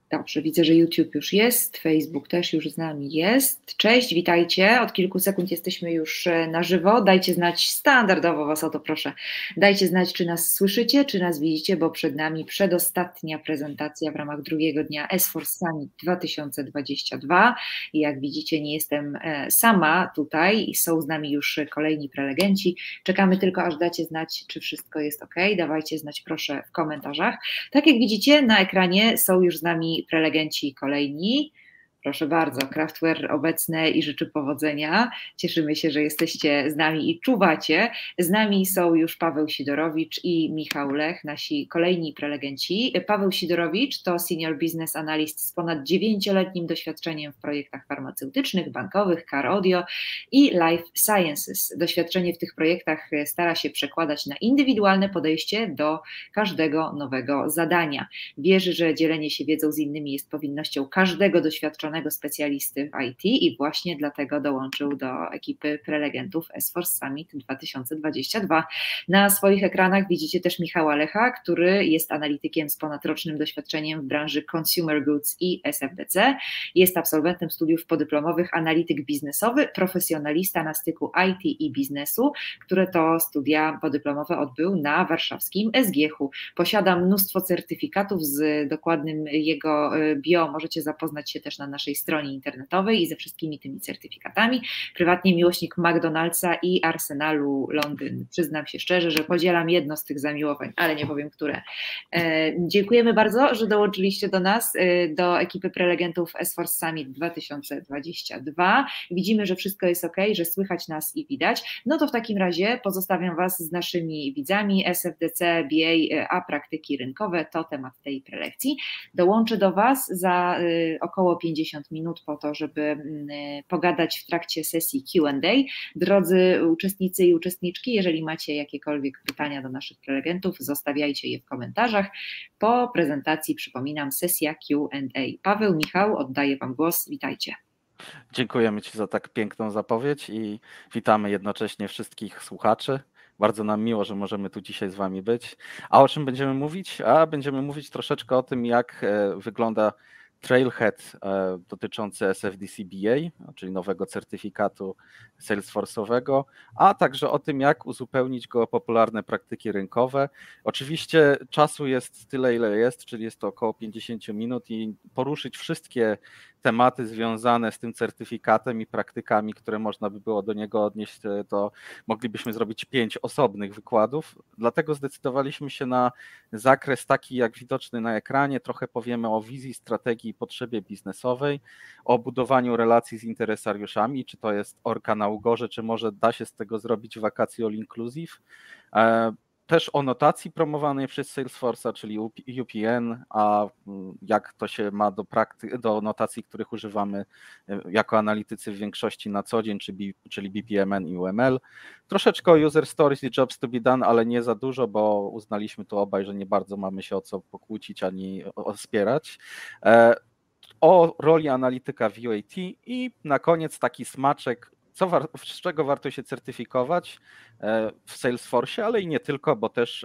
Dobrze, widzę, że YouTube już jest, Facebook też już z nami jest. Cześć, witajcie. Od kilku sekund jesteśmy już na żywo. Dajcie znać, standardowo Was o to proszę, dajcie znać, czy nas słyszycie, czy nas widzicie, bo przed nami przedostatnia prezentacja w ramach drugiego dnia S4 Summit 2022. I jak widzicie, nie jestem sama tutaj, są z nami już kolejni prelegenci. Czekamy tylko, aż dacie znać, czy wszystko jest ok. Dawajcie znać proszę w komentarzach. Tak jak widzicie, na ekranie są już z nami prelegenci kolejni. Proszę bardzo, Craftware obecne i życzę powodzenia. Cieszymy się, że jesteście z nami i czuwacie. Z nami są już Paweł Sidorowicz i Michał Lech, nasi kolejni prelegenci. Paweł Sidorowicz to Senior Business Analyst z ponad 9-letnim doświadczeniem w projektach farmaceutycznych, bankowych, car audio i life sciences. Doświadczenie w tych projektach stara się przekładać na indywidualne podejście do każdego nowego zadania. Wierzy, że dzielenie się wiedzą z innymi jest powinnością każdego doświadczonego specjalisty w IT i właśnie dlatego dołączył do ekipy prelegentów S4 Summit 2022. Na swoich ekranach widzicie też Michała Lecha, który jest analitykiem z ponadrocznym doświadczeniem w branży consumer goods i SFDC. Jest absolwentem studiów podyplomowych analityk biznesowy, profesjonalista na styku IT i biznesu, które to studia podyplomowe odbył na warszawskim SGH-u. Posiada mnóstwo certyfikatów, z dokładnym jego bio możecie zapoznać się też na naszej stronie internetowej i ze wszystkimi tymi certyfikatami. Prywatnie miłośnik McDonald'sa i Arsenalu Londyn. Przyznam się szczerze, że podzielam jedno z tych zamiłowań, ale nie powiem, które. Dziękujemy bardzo, że dołączyliście do nas, do ekipy prelegentów S4 Summit 2022. Widzimy, że wszystko jest ok, że słychać nas i widać. No to w takim razie pozostawiam Was z naszymi widzami. SFDC, BA, a praktyki rynkowe to temat tej prelekcji. Dołączę do Was za około 50 minut po to, żeby pogadać w trakcie sesji Q&A. Drodzy uczestnicy i uczestniczki, jeżeli macie jakiekolwiek pytania do naszych prelegentów, zostawiajcie je w komentarzach. Po prezentacji, przypominam, sesja Q&A. Paweł, Michał, oddaję Wam głos. Witajcie. Dziękujemy Ci za tak piękną zapowiedź i witamy jednocześnie wszystkich słuchaczy. Bardzo nam miło, że możemy tu dzisiaj z Wami być. A o czym będziemy mówić? Będziemy mówić troszeczkę o tym, jak wygląda Trailhead dotyczący SFDC BA, czyli nowego certyfikatu Salesforce'owego, a także o tym, jak uzupełnić go o popularne praktyki rynkowe. Oczywiście czasu jest tyle, ile jest, czyli jest to około 50 minut i poruszyć wszystkie tematy związane z tym certyfikatem i praktykami, które można by było do niego odnieść, to moglibyśmy zrobić 5 osobnych wykładów. Dlatego zdecydowaliśmy się na zakres taki jak widoczny na ekranie. Trochę powiemy o wizji, strategii i potrzebie biznesowej, o budowaniu relacji z interesariuszami, czy to jest orka na ugorze, czy może da się z tego zrobić wakacje all inclusive. Też o notacji promowanej przez Salesforce'a, czyli UPN, a jak to się ma do notacji, których używamy jako analitycy w większości na co dzień, czyli BPMN i UML. Troszeczkę o user stories i jobs to be done, ale nie za dużo, bo uznaliśmy tu obaj, że nie bardzo mamy się o co pokłócić ani spierać. O roli analityka w UAT i na koniec taki smaczek, z czego warto się certyfikować w Salesforce, ale i nie tylko, bo też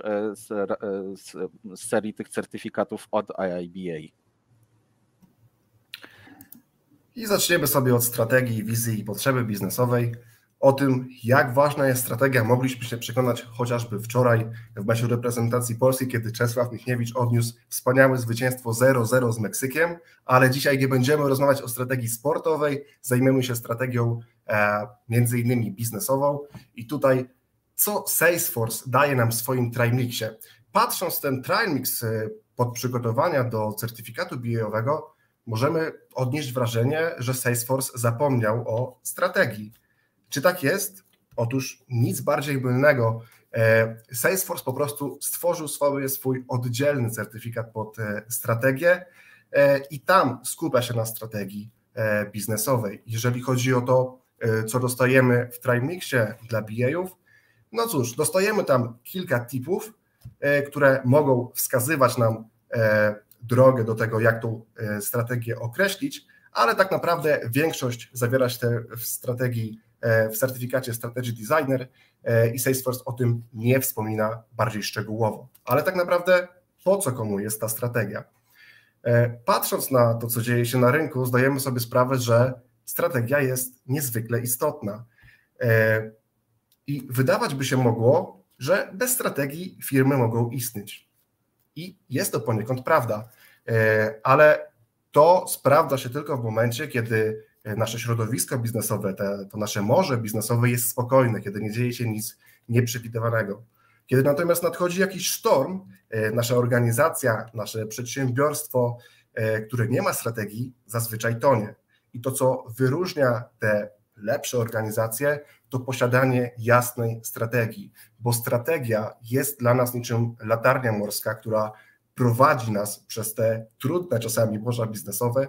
z serii tych certyfikatów od IIBA. I zaczniemy sobie od strategii, wizji i potrzeby biznesowej. O tym, jak ważna jest strategia, mogliśmy się przekonać chociażby wczoraj w meczu reprezentacji Polski, kiedy Czesław Michniewicz odniósł wspaniałe zwycięstwo 0-0 z Meksykiem, ale dzisiaj nie będziemy rozmawiać o strategii sportowej, zajmiemy się strategią między innymi biznesową i tutaj co Salesforce daje nam w swoim TrialMixie. Patrząc ten TrialMix pod przygotowania do certyfikatu BA-owego, możemy odnieść wrażenie, że Salesforce zapomniał o strategii. Czy tak jest? Otóż nic bardziej mylnego. Salesforce po prostu stworzył sobie swój oddzielny certyfikat pod strategię i tam skupia się na strategii biznesowej. Jeżeli chodzi o to, co dostajemy w TrialMixie dla BA-ów, no cóż, dostajemy tam kilka tipów, które mogą wskazywać nam drogę do tego, jak tą strategię określić, ale tak naprawdę większość zawiera się w strategii, w certyfikacie Strategy Designer i Salesforce o tym nie wspomina bardziej szczegółowo. Ale tak naprawdę po co komu jest ta strategia? Patrząc na to, co dzieje się na rynku, zdajemy sobie sprawę, że strategia jest niezwykle istotna. I wydawać by się mogło, że bez strategii firmy mogą istnieć. I jest to poniekąd prawda, ale to sprawdza się tylko w momencie, kiedy nasze środowisko biznesowe, to nasze morze biznesowe jest spokojne, kiedy nie dzieje się nic nieprzewidywanego. Kiedy natomiast nadchodzi jakiś sztorm, nasza organizacja, nasze przedsiębiorstwo, które nie ma strategii, zazwyczaj tonie. I to, co wyróżnia te lepsze organizacje, to posiadanie jasnej strategii, bo strategia jest dla nas niczym latarnia morska, która prowadzi nas przez te trudne czasami morza biznesowe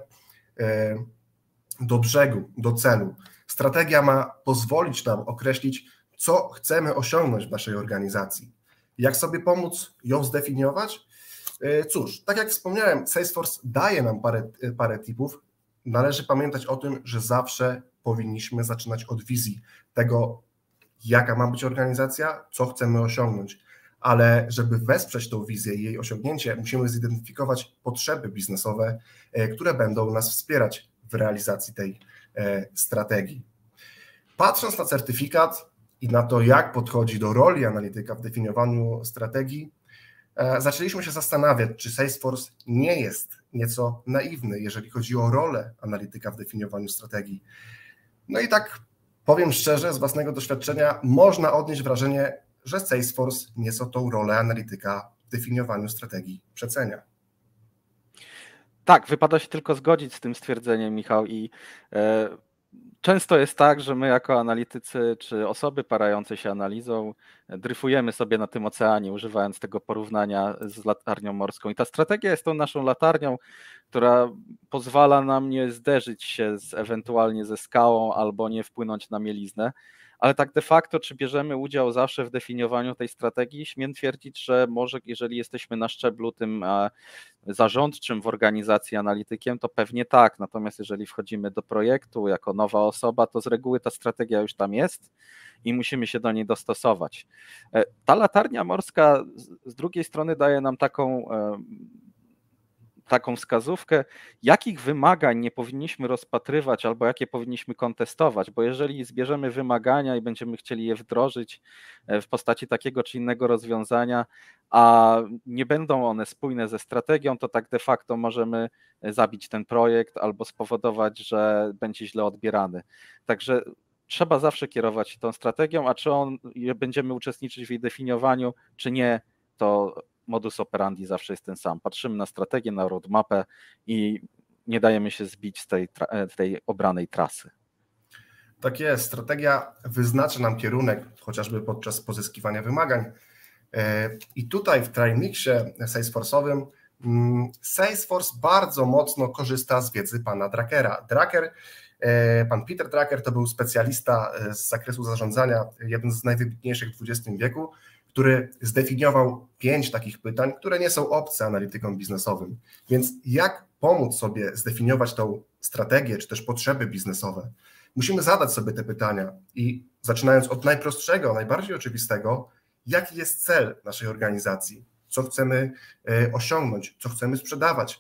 do brzegu, do celu. Strategia ma pozwolić nam określić, co chcemy osiągnąć w naszej organizacji. Jak sobie pomóc ją zdefiniować? Cóż, tak jak wspomniałem, Salesforce daje nam parę tipów. Należy pamiętać o tym, że zawsze powinniśmy zaczynać od wizji tego, jaka ma być organizacja, co chcemy osiągnąć. Ale żeby wesprzeć tą wizję i jej osiągnięcie, musimy zidentyfikować potrzeby biznesowe, które będą nas wspierać w realizacji tej strategii. Patrząc na certyfikat i na to, jak podchodzi do roli analityka w definiowaniu strategii, zaczęliśmy się zastanawiać, czy Salesforce nie jest nieco naiwny, jeżeli chodzi o rolę analityka w definiowaniu strategii. No i tak powiem szczerze, z własnego doświadczenia można odnieść wrażenie, że Salesforce nieco tą rolę analityka w definiowaniu strategii przecenia. Tak, wypada się tylko zgodzić z tym stwierdzeniem, Michał, i często jest tak, że my jako analitycy czy osoby parające się analizą dryfujemy sobie na tym oceanie, używając tego porównania z latarnią morską. I ta strategia jest tą naszą latarnią, która pozwala nam nie zderzyć się ewentualnie ze skałą albo nie wpłynąć na mieliznę. Ale tak de facto, czy bierzemy udział zawsze w definiowaniu tej strategii? Śmiem twierdzić, że może jeżeli jesteśmy na szczeblu tym zarządczym w organizacji analitykiem, to pewnie tak. Natomiast jeżeli wchodzimy do projektu jako nowa osoba, to z reguły ta strategia już tam jest i musimy się do niej dostosować. Ta latarnia morska z drugiej strony daje nam taką wskazówkę, jakich wymagań nie powinniśmy rozpatrywać albo jakie powinniśmy kontestować, bo jeżeli zbierzemy wymagania i będziemy chcieli je wdrożyć w postaci takiego czy innego rozwiązania, a nie będą one spójne ze strategią, to tak de facto możemy zabić ten projekt albo spowodować, że będzie źle odbierany. Także trzeba zawsze kierować się tą strategią, a czy będziemy uczestniczyć w jej definiowaniu, czy nie, to modus operandi zawsze jest ten sam. Patrzymy na strategię, na roadmapę i nie dajemy się zbić z tej obranej trasy. Tak jest. Strategia wyznacza nam kierunek, chociażby podczas pozyskiwania wymagań. I tutaj w TriMixie Salesforce'owym Salesforce bardzo mocno korzysta z wiedzy pana Druckera. Pan Peter Drucker to był specjalista z zakresu zarządzania, jeden z najwybitniejszych w XX wieku, który zdefiniował 5 takich pytań, które nie są obce analitykom biznesowym. Więc jak pomóc sobie zdefiniować tą strategię, czy też potrzeby biznesowe? Musimy zadać sobie te pytania i zaczynając od najprostszego, najbardziej oczywistego, jaki jest cel naszej organizacji, co chcemy osiągnąć, co chcemy sprzedawać,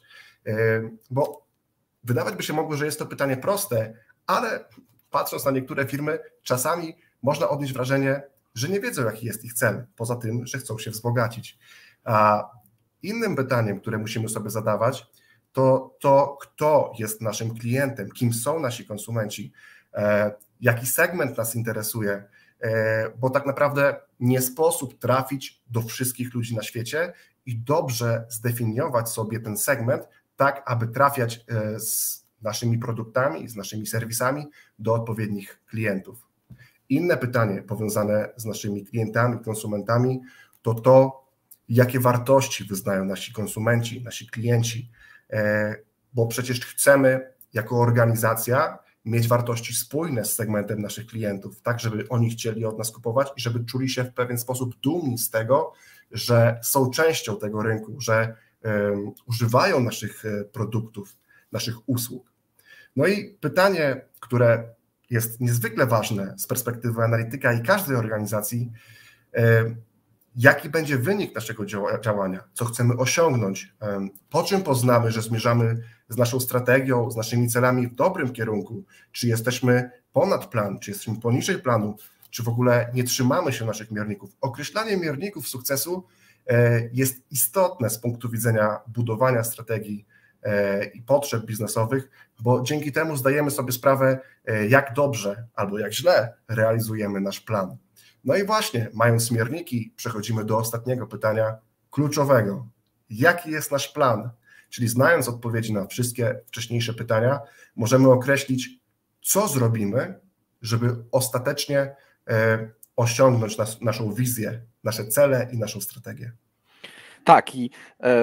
bo wydawać by się mogło, że jest to pytanie proste, ale patrząc na niektóre firmy, czasami można odnieść wrażenie, że nie wiedzą, jaki jest ich cel, poza tym, że chcą się wzbogacić. A innym pytaniem, które musimy sobie zadawać, to kto jest naszym klientem, kim są nasi konsumenci, jaki segment nas interesuje, bo tak naprawdę nie sposób trafić do wszystkich ludzi na świecie i dobrze zdefiniować sobie ten segment tak, aby trafiać z naszymi produktami, z naszymi serwisami do odpowiednich klientów. Inne pytanie powiązane z naszymi klientami, konsumentami to, jakie wartości wyznają nasi konsumenci, nasi klienci, bo przecież chcemy jako organizacja mieć wartości spójne z segmentem naszych klientów, tak żeby oni chcieli od nas kupować i żeby czuli się w pewien sposób dumni z tego, że są częścią tego rynku, że używają naszych produktów, naszych usług. No i pytanie, które jest niezwykle ważne z perspektywy analityka i każdej organizacji, jaki będzie wynik naszego działania, co chcemy osiągnąć, po czym poznamy, że zmierzamy z naszą strategią, z naszymi celami w dobrym kierunku, czy jesteśmy ponad plan, czy jesteśmy poniżej planu, czy w ogóle nie trzymamy się naszych mierników. Określanie mierników sukcesu jest istotne z punktu widzenia budowania strategii i potrzeb biznesowych, bo dzięki temu zdajemy sobie sprawę, jak dobrze albo jak źle realizujemy nasz plan. No i właśnie, mając mierniki, przechodzimy do ostatniego pytania kluczowego. Jaki jest nasz plan? Czyli znając odpowiedzi na wszystkie wcześniejsze pytania, możemy określić, co zrobimy, żeby ostatecznie osiągnąć naszą wizję, nasze cele i naszą strategię. Tak, i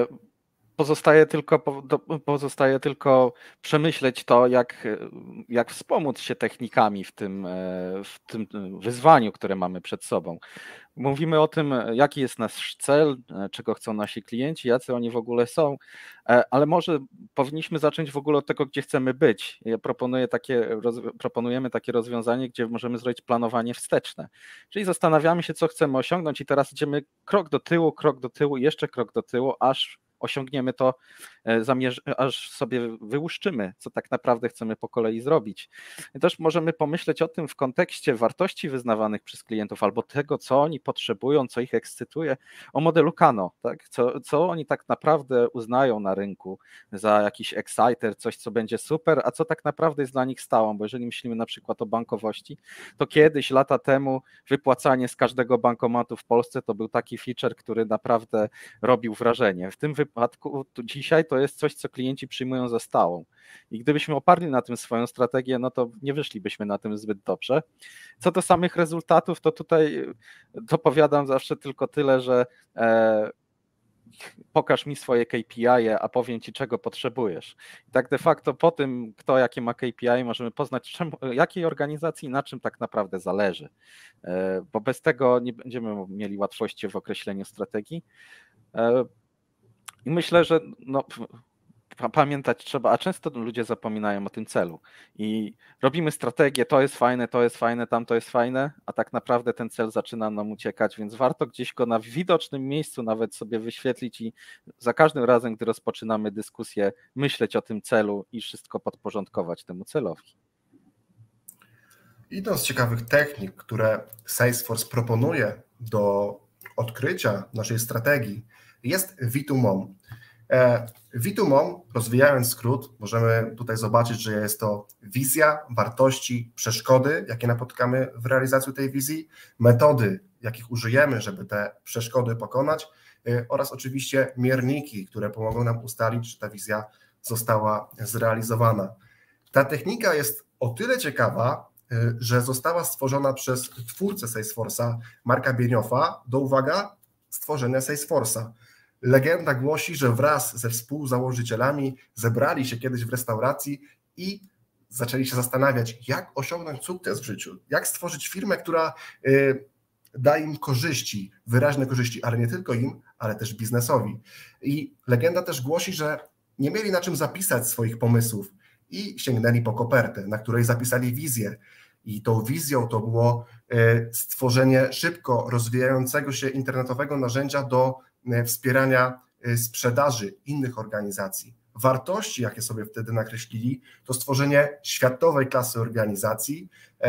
pozostaje tylko przemyśleć to, jak wspomóc się technikami w tym wyzwaniu, które mamy przed sobą. Mówimy o tym, jaki jest nasz cel, czego chcą nasi klienci, jacy oni w ogóle są, ale może powinniśmy zacząć w ogóle od tego, gdzie chcemy być. Ja proponujemy takie rozwiązanie, gdzie możemy zrobić planowanie wsteczne, czyli zastanawiamy się, co chcemy osiągnąć i teraz idziemy krok do tyłu, jeszcze krok do tyłu, aż osiągniemy to, aż sobie wyłuszczymy, co tak naprawdę chcemy po kolei zrobić. I też możemy pomyśleć o tym w kontekście wartości wyznawanych przez klientów albo tego, co oni potrzebują, co ich ekscytuje, o modelu Kano, tak? Co oni tak naprawdę uznają na rynku za jakiś exciter, coś, co będzie super, a co tak naprawdę jest dla nich stałą, bo jeżeli myślimy na przykład o bankowości, to kiedyś, lata temu, wypłacanie z każdego bankomatu w Polsce to był taki feature, który naprawdę robił wrażenie. W tym wypadku dzisiaj to jest coś, co klienci przyjmują za stałą. I gdybyśmy oparli na tym swoją strategię, no to nie wyszlibyśmy na tym zbyt dobrze. Co do samych rezultatów, to tutaj dopowiadam zawsze tylko tyle, że pokaż mi swoje KPI, a powiem ci, czego potrzebujesz. I tak de facto po tym, kto jakie ma KPI, możemy poznać, jakiej organizacji na czym tak naprawdę zależy. Bo bez tego nie będziemy mieli łatwości w określeniu strategii. I myślę, że pamiętać trzeba, a często ludzie zapominają o tym celu i robimy strategię, to jest fajne, tamto jest fajne, a tak naprawdę ten cel zaczyna nam uciekać, więc warto gdzieś go na widocznym miejscu nawet sobie wyświetlić i za każdym razem, gdy rozpoczynamy dyskusję, myśleć o tym celu i wszystko podporządkować temu celowi. Jedną z ciekawych technik, które Salesforce proponuje do odkrycia naszej strategii, jest V2MOM. V2MOM, rozwijając skrót, możemy tutaj zobaczyć, że jest to wizja, wartości, przeszkody, jakie napotykamy w realizacji tej wizji, metody, jakich użyjemy, żeby te przeszkody pokonać oraz oczywiście mierniki, które pomogą nam ustalić, czy ta wizja została zrealizowana. Ta technika jest o tyle ciekawa, że została stworzona przez twórcę Salesforce'a, Marka Bienioffa, do, uwaga, stworzenia Salesforce'a. Legenda głosi, że wraz ze współzałożycielami zebrali się kiedyś w restauracji i zaczęli się zastanawiać, jak osiągnąć sukces w życiu, jak stworzyć firmę, która da im korzyści, wyraźne korzyści, ale nie tylko im, ale też biznesowi. I legenda też głosi, że nie mieli na czym zapisać swoich pomysłów i sięgnęli po kopertę, na której zapisali wizję. I tą wizją to było stworzenie szybko rozwijającego się internetowego narzędzia do wspierania sprzedaży innych organizacji. Wartości, jakie sobie wtedy nakreślili, to stworzenie światowej klasy organizacji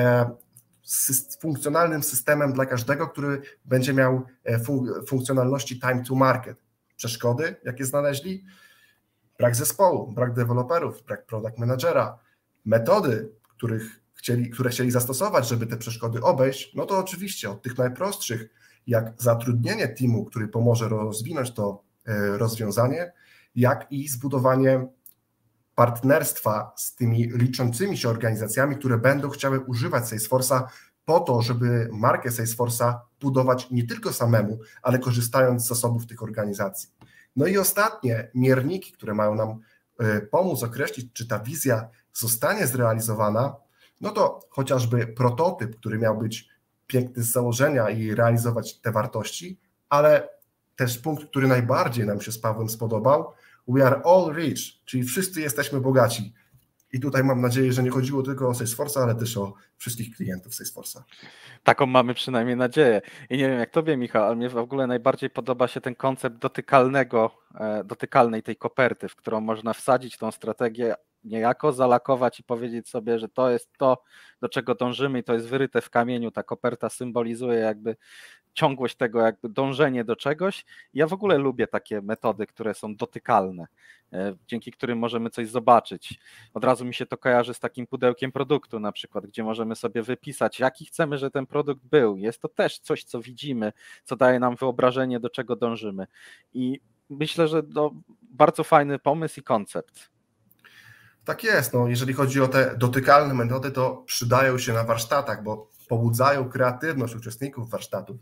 z funkcjonalnym systemem dla każdego, który będzie miał funkcjonalności time to market. Przeszkody, jakie znaleźli? Brak zespołu, brak deweloperów, brak product managera. Metody, które chcieli zastosować, żeby te przeszkody obejść, no to oczywiście od tych najprostszych, jak zatrudnienie teamu, który pomoże rozwinąć to rozwiązanie, jak i zbudowanie partnerstwa z tymi liczącymi się organizacjami, które będą chciały używać Salesforce'a po to, żeby markę Salesforce'a budować nie tylko samemu, ale korzystając z zasobów tych organizacji. No i ostatnie mierniki, które mają nam pomóc określić, czy ta wizja zostanie zrealizowana, no to chociażby prototyp, który miał być piękny z założenia i realizować te wartości, ale też punkt, który najbardziej nam się z Pawłem spodobał, we are all rich, czyli wszyscy jesteśmy bogaci. I tutaj mam nadzieję, że nie chodziło tylko o Salesforce'a, ale też o wszystkich klientów Salesforce'a. Taką mamy przynajmniej nadzieję. I nie wiem jak tobie, Michał, ale mnie w ogóle najbardziej podoba się ten koncept dotykalnej tej koperty, w którą można wsadzić tą strategię niejako, zalakować i powiedzieć sobie, że to jest to, do czego dążymy i to jest wyryte w kamieniu. Ta koperta symbolizuje jakby ciągłość tego, jakby dążenie do czegoś. Ja w ogóle lubię takie metody, które są dotykalne, dzięki którym możemy coś zobaczyć. Od razu mi się to kojarzy z takim pudełkiem produktu na przykład, gdzie możemy sobie wypisać, jaki chcemy, że ten produkt był. Jest to też coś, co widzimy, co daje nam wyobrażenie, do czego dążymy. I myślę, że to bardzo fajny pomysł i koncept. Tak jest, no, jeżeli chodzi o te dotykalne metody, to przydają się na warsztatach, bo pobudzają kreatywność uczestników warsztatów.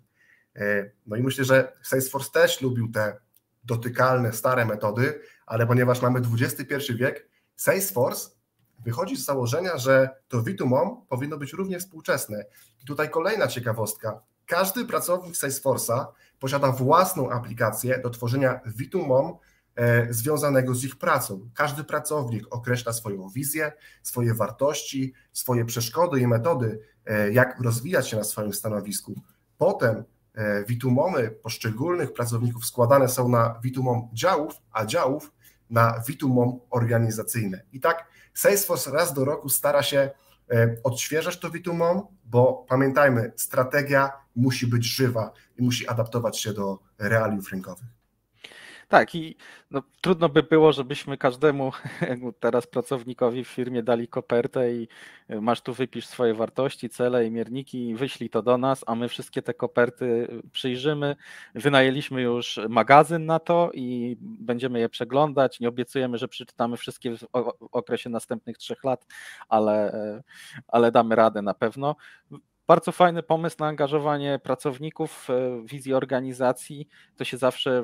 No i myślę, że Salesforce też lubił te dotykalne, stare metody, ale ponieważ mamy XXI wiek, Salesforce wychodzi z założenia, że to V2MOM powinno być równie współczesne. I tutaj kolejna ciekawostka. Każdy pracownik Salesforce'a posiada własną aplikację do tworzenia V2MOM związanego z ich pracą. Każdy pracownik określa swoją wizję, swoje wartości, swoje przeszkody i metody, jak rozwijać się na swoim stanowisku. Potem V2MOMy poszczególnych pracowników składane są na V2MOM działów, a działów na V2MOM organizacyjne. I tak Salesforce raz do roku stara się odświeżać to V2MOM, bo pamiętajmy, strategia musi być żywa i musi adaptować się do realiów rynkowych. Tak i no, trudno by było, żebyśmy każdemu teraz pracownikowi w firmie dali kopertę i masz tu wypisz swoje wartości, cele i mierniki i wyślij to do nas, a my wszystkie te koperty przyjrzymy. Wynajęliśmy już magazyn na to i będziemy je przeglądać. Nie obiecujemy, że przeczytamy wszystkie w okresie następnych 3 lat, ale damy radę na pewno. Bardzo fajny pomysł na angażowanie pracowników w wizji organizacji. To się zawsze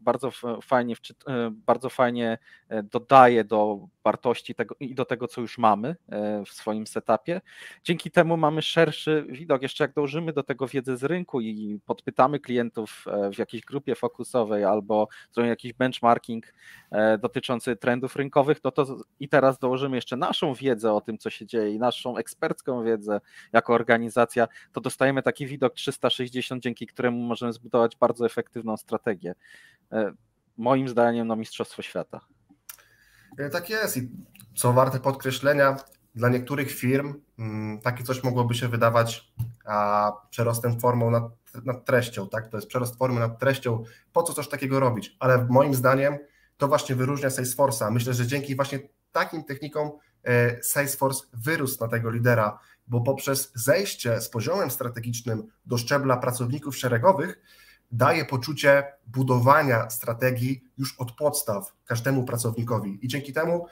bardzo fajnie dodaje do wartości tego i do tego, co już mamy w swoim setupie. Dzięki temu mamy szerszy widok. Jeszcze jak dążymy do tego wiedzy z rynku i podpytamy klientów w jakiejś grupie fokusowej albo zrobimy jakiś benchmarking dotyczący trendów rynkowych, no to i teraz dołożymy jeszcze naszą wiedzę o tym, co się dzieje i naszą ekspercką wiedzę jako organizacja, to dostajemy taki widok 360, dzięki któremu możemy zbudować bardzo efektywną strategię. Moim zdaniem no mistrzostwo świata. Tak jest i co warte podkreślenia, dla niektórych firm takie coś mogłoby się wydawać przerostem formą nad treścią, tak? To jest przerost formy nad treścią, po co coś takiego robić, ale moim zdaniem to właśnie wyróżnia Salesforce'a. Myślę, że dzięki właśnie takim technikom Salesforce wyrósł na tego lidera, bo poprzez zejście z poziomem strategicznym do szczebla pracowników szeregowych daje poczucie budowania strategii już od podstaw każdemu pracownikowi i dzięki temu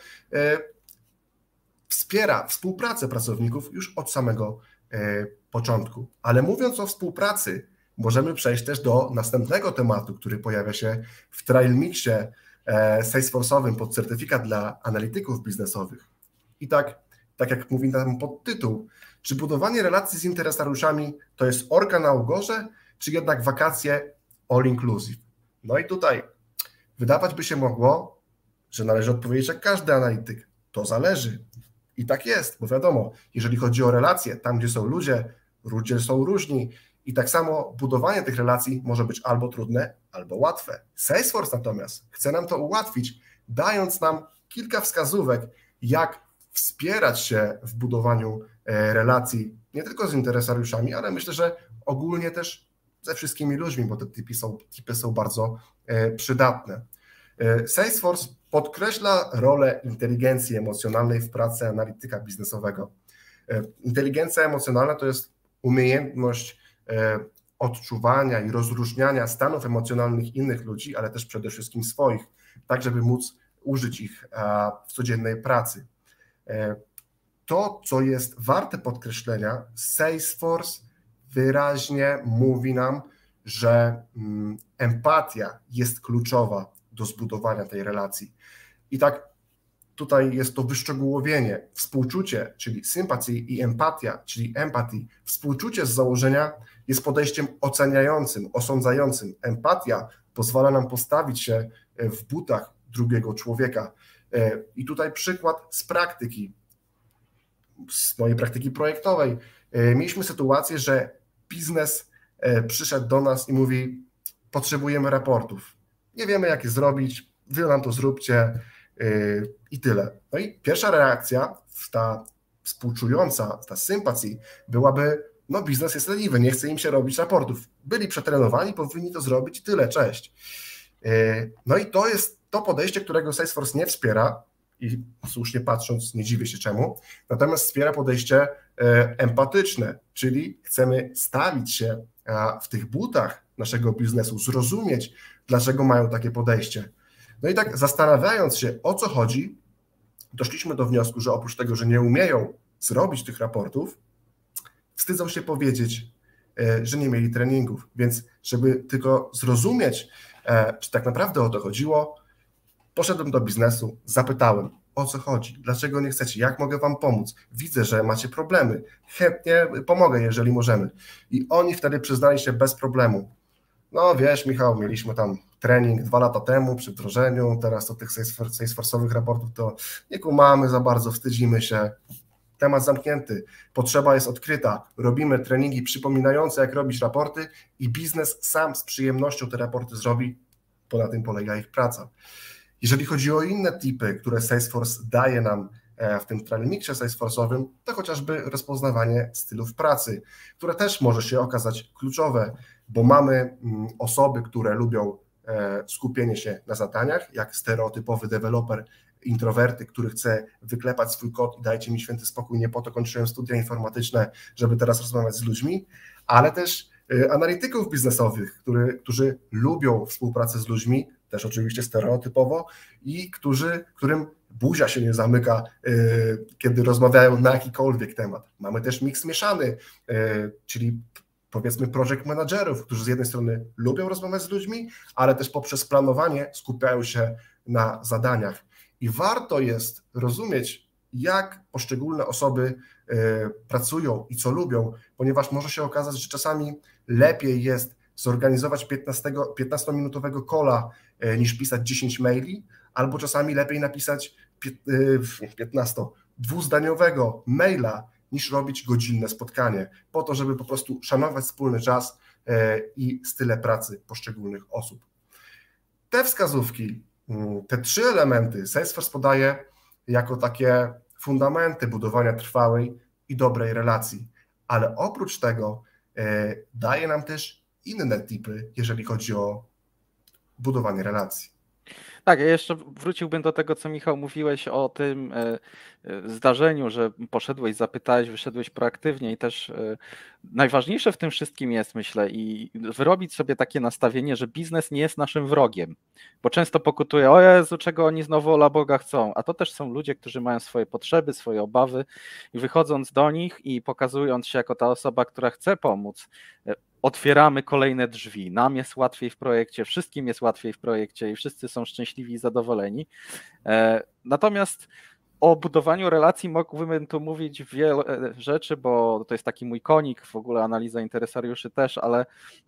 wspiera współpracę pracowników już od samego początku. Ale mówiąc o współpracy, możemy przejść też do następnego tematu, który pojawia się w trial mixie Salesforce'owym pod certyfikat dla analityków biznesowych. I tak jak mówi tam podtytuł, czy budowanie relacji z interesariuszami to jest orka na ugorze, czy jednak wakacje all inclusive? No i tutaj wydawać by się mogło, że należy odpowiedzieć jak każdy analityk. To zależy. I tak jest, bo wiadomo, jeżeli chodzi o relacje, tam gdzie są ludzie są różni i tak samo budowanie tych relacji może być albo trudne, albo łatwe. Salesforce natomiast chce nam to ułatwić, dając nam kilka wskazówek, jak wspierać się w budowaniu relacji nie tylko z interesariuszami, ale myślę, że ogólnie też ze wszystkimi ludźmi, bo te typy są bardzo przydatne. Salesforce podkreśla rolę inteligencji emocjonalnej w pracy analityka biznesowego. Inteligencja emocjonalna to jest umiejętność odczuwania i rozróżniania stanów emocjonalnych innych ludzi, ale też przede wszystkim swoich, tak żeby móc użyć ich w codziennej pracy. To, co jest warte podkreślenia, Salesforce wyraźnie mówi nam, że empatia jest kluczowa do zbudowania tej relacji. I tak tutaj jest to wyszczegółowienie. Współczucie, czyli sympatii i empatia, czyli empathy. Współczucie z założenia jest podejściem oceniającym, osądzającym. Empatia pozwala nam postawić się w butach drugiego człowieka. I tutaj przykład z praktyki. z mojej praktyki projektowej. Mieliśmy sytuację, że biznes przyszedł do nas i mówi: potrzebujemy raportów, nie wiemy jak je zrobić, wy nam to zróbcie i tyle. No i pierwsza reakcja, ta współczująca, ta sympatii byłaby: no biznes jest leniwy, nie chce im się robić raportów. Byli przetrenowani, powinni to zrobić i tyle, cześć. No i to jest to podejście, którego Salesforce nie wspiera i słusznie patrząc nie dziwię się czemu, natomiast wspiera podejście empatyczne, czyli chcemy stawić się w tych butach naszego biznesu, zrozumieć, dlaczego mają takie podejście. No i tak zastanawiając się, o co chodzi, doszliśmy do wniosku, że oprócz tego, że nie umieją zrobić tych raportów, wstydzą się powiedzieć, że nie mieli treningów, więc żeby tylko zrozumieć, czy tak naprawdę o to chodziło, poszedłem do biznesu, zapytałem, o co chodzi, dlaczego nie chcecie, jak mogę wam pomóc, widzę, że macie problemy, chętnie pomogę, jeżeli możemy. I oni wtedy przyznali się bez problemu: no wiesz Michał, mieliśmy tam trening 2 lata temu przy wdrożeniu, teraz to tych Salesforce'owych raportów to nie kumamy za bardzo, wstydzimy się. Temat zamknięty, potrzeba jest odkryta, robimy treningi przypominające, jak robić raporty i biznes sam z przyjemnością te raporty zrobi, bo na tym polega ich praca. Jeżeli chodzi o inne tipy, które Salesforce daje nam w tym Trailmixie Salesforce'owym, to chociażby rozpoznawanie stylów pracy, które też może się okazać kluczowe, bo mamy osoby, które lubią skupienie się na zadaniach, jak stereotypowy deweloper, introwerty, który chce wyklepać swój kod i dajcie mi święty spokój, nie po to kończyłem studia informatyczne, żeby teraz rozmawiać z ludźmi, ale też analityków biznesowych, którzy lubią współpracę z ludźmi, też oczywiście stereotypowo, i którym buzia się nie zamyka, kiedy rozmawiają na jakikolwiek temat. Mamy też miks mieszany, czyli powiedzmy project managerów, którzy z jednej strony lubią rozmawiać z ludźmi, ale też poprzez planowanie skupiają się na zadaniach. I warto jest rozumieć, jak poszczególne osoby pracują i co lubią, ponieważ może się okazać, że czasami lepiej jest zorganizować 15-minutowego calla niż pisać 10 maili, albo czasami lepiej napisać 2-zdaniowego maila niż robić godzinne spotkanie, po to, żeby po prostu szanować wspólny czas i style pracy poszczególnych osób. Te wskazówki, te 3 elementy Salesforce podaje jako takie fundamenty budowania trwałej i dobrej relacji, ale oprócz tego daje nam też inne tipy, jeżeli chodzi o budowanie relacji. Tak, ja jeszcze wróciłbym do tego, co Michał mówiłeś o tym zdarzeniu, że poszedłeś, zapytałeś, wyszedłeś proaktywnie i też najważniejsze w tym wszystkim jest, myślę, i wyrobić sobie takie nastawienie, że biznes nie jest naszym wrogiem, bo często pokutuje: o Jezu, czego oni znowu ola Boga chcą, a to też są ludzie, którzy mają swoje potrzeby, swoje obawy i wychodząc do nich i pokazując się jako ta osoba, która chce pomóc, otwieramy kolejne drzwi. Nam jest łatwiej w projekcie, wszystkim jest łatwiej w projekcie i wszyscy są szczęśliwi i zadowoleni. Natomiast o budowaniu relacji mógłbym tu mówić wiele rzeczy, bo to jest taki mój konik, w ogóle analiza interesariuszy też, ale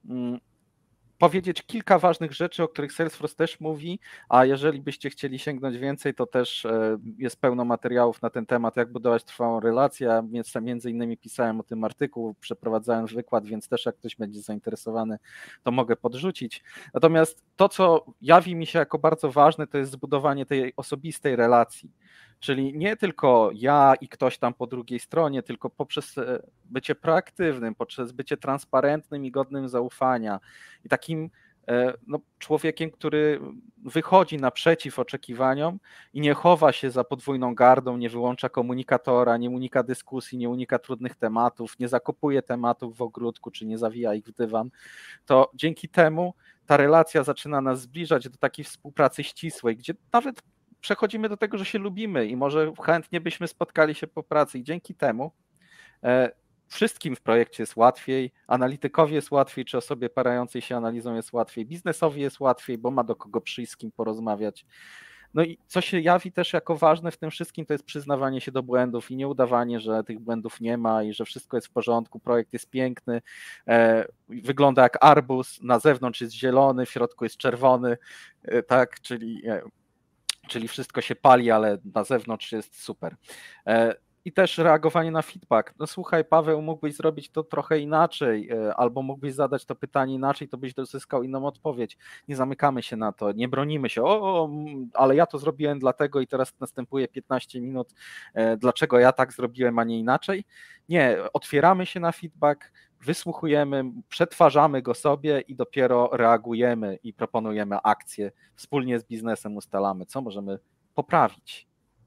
powiedzieć kilka ważnych rzeczy, o których Salesforce też mówi, a jeżeli byście chcieli sięgnąć więcej, to też jest pełno materiałów na ten temat, jak budować trwałą relację. Ja między innymi pisałem o tym artykuł, przeprowadzałem wykład, więc też jak ktoś będzie zainteresowany, to mogę podrzucić. Natomiast to, co jawi mi się jako bardzo ważne, to jest zbudowanie tej osobistej relacji. Czyli nie tylko ja i ktoś tam po drugiej stronie, tylko poprzez bycie proaktywnym, poprzez bycie transparentnym i godnym zaufania i takim człowiekiem, który wychodzi naprzeciw oczekiwaniom i nie chowa się za podwójną gardą, nie wyłącza komunikatora, nie unika dyskusji, nie unika trudnych tematów, nie zakopuje tematów w ogródku, czy nie zawija ich w dywan, to dzięki temu ta relacja zaczyna nas zbliżać do takiej współpracy ścisłej, gdzie nawet przechodzimy do tego, że się lubimy i może chętnie byśmy spotkali się po pracy i dzięki temu wszystkim w projekcie jest łatwiej, analitykowi jest łatwiej, czy osobie parającej się analizą jest łatwiej, biznesowi jest łatwiej, bo ma do kogo przyjść, z kim porozmawiać. No i co się jawi też jako ważne w tym wszystkim, to jest przyznawanie się do błędów i nie udawanie, że tych błędów nie ma i że wszystko jest w porządku, projekt jest piękny, wygląda jak arbuz, na zewnątrz jest zielony, w środku jest czerwony, tak, czyli wszystko się pali, ale na zewnątrz jest super. I też reagowanie na feedback. No słuchaj, Paweł, mógłbyś zrobić to trochę inaczej, albo mógłbyś zadać to pytanie inaczej, to byś uzyskał inną odpowiedź. Nie zamykamy się na to, nie bronimy się, ale ja to zrobiłem dlatego i teraz następuje 15 minut, dlaczego ja tak zrobiłem, a nie inaczej. Nie, otwieramy się na feedback, wysłuchujemy, przetwarzamy go sobie i dopiero reagujemy i proponujemy akcje. Wspólnie z biznesem ustalamy, co możemy poprawić.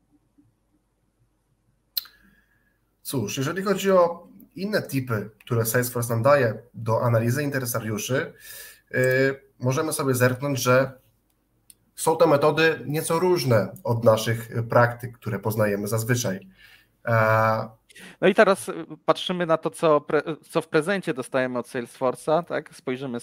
Cóż, jeżeli chodzi o inne tipy, które Salesforce nam daje do analizy interesariuszy, możemy sobie zerknąć, że są to metody nieco różne od naszych praktyk, które poznajemy zazwyczaj. No i teraz patrzymy na to, co w prezencie dostajemy od Salesforce'a, tak? Spojrzymy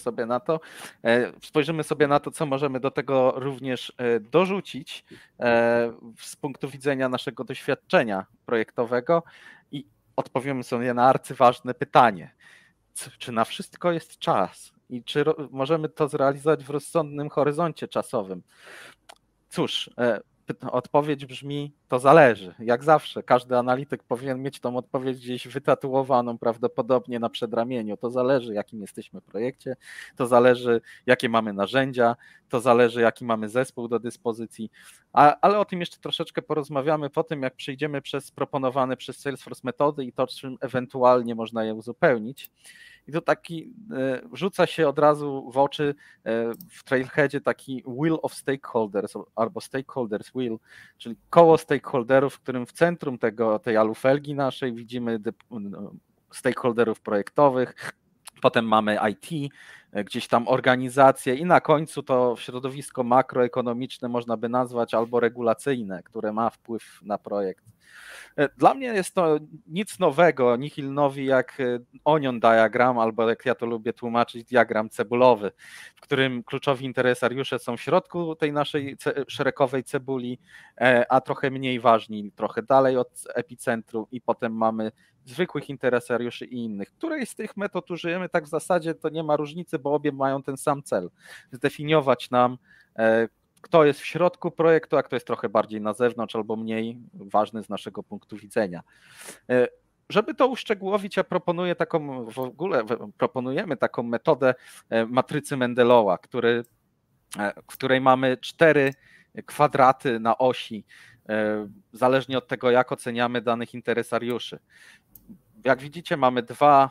sobie na to, co możemy do tego również dorzucić z punktu widzenia naszego doświadczenia projektowego i odpowiemy sobie na arcyważne pytanie. Czy na wszystko jest czas i czy możemy to zrealizować w rozsądnym horyzoncie czasowym? Cóż, odpowiedź brzmi, to zależy. Jak zawsze, każdy analityk powinien mieć tą odpowiedź gdzieś wytatuowaną prawdopodobnie na przedramieniu. To zależy, jakim jesteśmy w projekcie, to zależy, jakie mamy narzędzia, to zależy, jaki mamy zespół do dyspozycji, ale o tym jeszcze troszeczkę porozmawiamy po tym, jak przejdziemy przez proponowane przez Salesforce metody i to, czym ewentualnie można je uzupełnić. I to taki rzuca się od razu w oczy w Trailheadzie taki Wheel of Stakeholders albo Stakeholders Wheel, czyli koło stakeholderów, w którym w centrum tej alufelgi naszej widzimy stakeholderów projektowych, potem mamy IT, gdzieś tam organizacje i na końcu to środowisko makroekonomiczne można by nazwać albo regulacyjne, które ma wpływ na projekt. Dla mnie jest to nic nowego, nihil nowi jak onion diagram, albo jak ja to lubię tłumaczyć, diagram cebulowy, w którym kluczowi interesariusze są w środku tej naszej szeregowej cebuli, a trochę mniej ważni, trochę dalej od epicentrum i potem mamy zwykłych interesariuszy i innych. Której z tych metod użyjemy, tak w zasadzie to nie ma różnicy, bo obie mają ten sam cel, zdefiniować nam, kto jest w środku projektu, a kto jest trochę bardziej na zewnątrz albo mniej ważny z naszego punktu widzenia. Żeby to uszczegółowić, ja proponujemy taką metodę matrycy Mendelowa, w której mamy 4 kwadraty na osi, zależnie od tego, jak oceniamy danych interesariuszy. Jak widzicie, mamy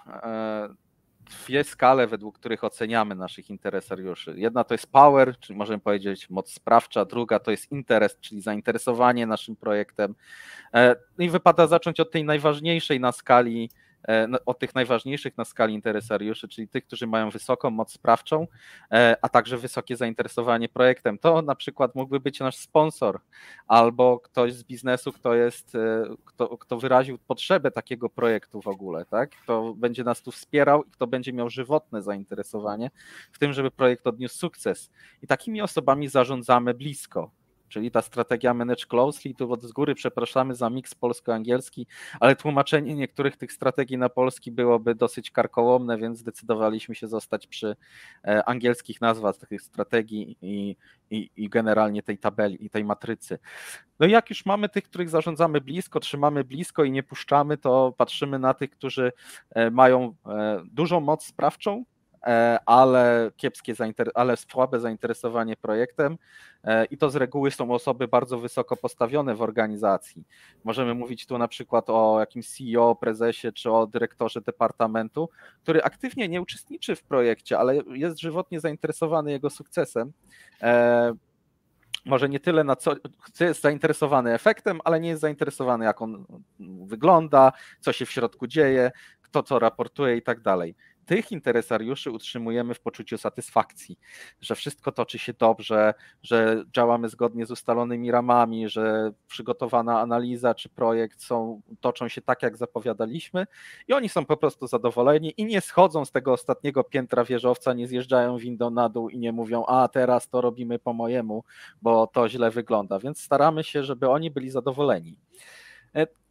dwie skale, według których oceniamy naszych interesariuszy. Jedna to jest power, czyli możemy powiedzieć moc sprawcza, druga to jest interest, czyli zainteresowanie naszym projektem. I wypada zacząć od tej najważniejszej na skali, od tych najważniejszych na skali interesariuszy, czyli tych, którzy mają wysoką moc sprawczą, a także wysokie zainteresowanie projektem. To na przykład mógłby być nasz sponsor albo ktoś z biznesu, kto wyraził potrzebę takiego projektu w ogóle, tak? Kto będzie nas tu wspierał i kto będzie miał żywotne zainteresowanie w tym, żeby projekt odniósł sukces. I takimi osobami zarządzamy blisko. Czyli ta strategia manage closely, tu z góry przepraszamy za miks polsko-angielski, ale tłumaczenie niektórych tych strategii na polski byłoby dosyć karkołomne, więc zdecydowaliśmy się zostać przy angielskich nazwach tych strategii i generalnie tej tabeli i tej matrycy. No i jak już mamy tych, których zarządzamy blisko, trzymamy blisko i nie puszczamy, to patrzymy na tych, którzy mają dużą moc sprawczą, ale słabe zainteresowanie projektem i to z reguły są osoby bardzo wysoko postawione w organizacji. Możemy mówić tu na przykład o jakimś CEO, prezesie czy o dyrektorze departamentu, który aktywnie nie uczestniczy w projekcie, ale jest żywotnie zainteresowany jego sukcesem. Może nie tyle jest zainteresowany efektem, ale nie jest zainteresowany, jak on wygląda, co się w środku dzieje, kto co raportuje i tak dalej. Tych interesariuszy utrzymujemy w poczuciu satysfakcji, że wszystko toczy się dobrze, że działamy zgodnie z ustalonymi ramami, że przygotowana analiza czy projekt toczą się tak, jak zapowiadaliśmy i oni są po prostu zadowoleni i nie schodzą z tego ostatniego piętra wieżowca, nie zjeżdżają windą na dół i nie mówią, a teraz to robimy po mojemu, bo to źle wygląda, więc staramy się, żeby oni byli zadowoleni.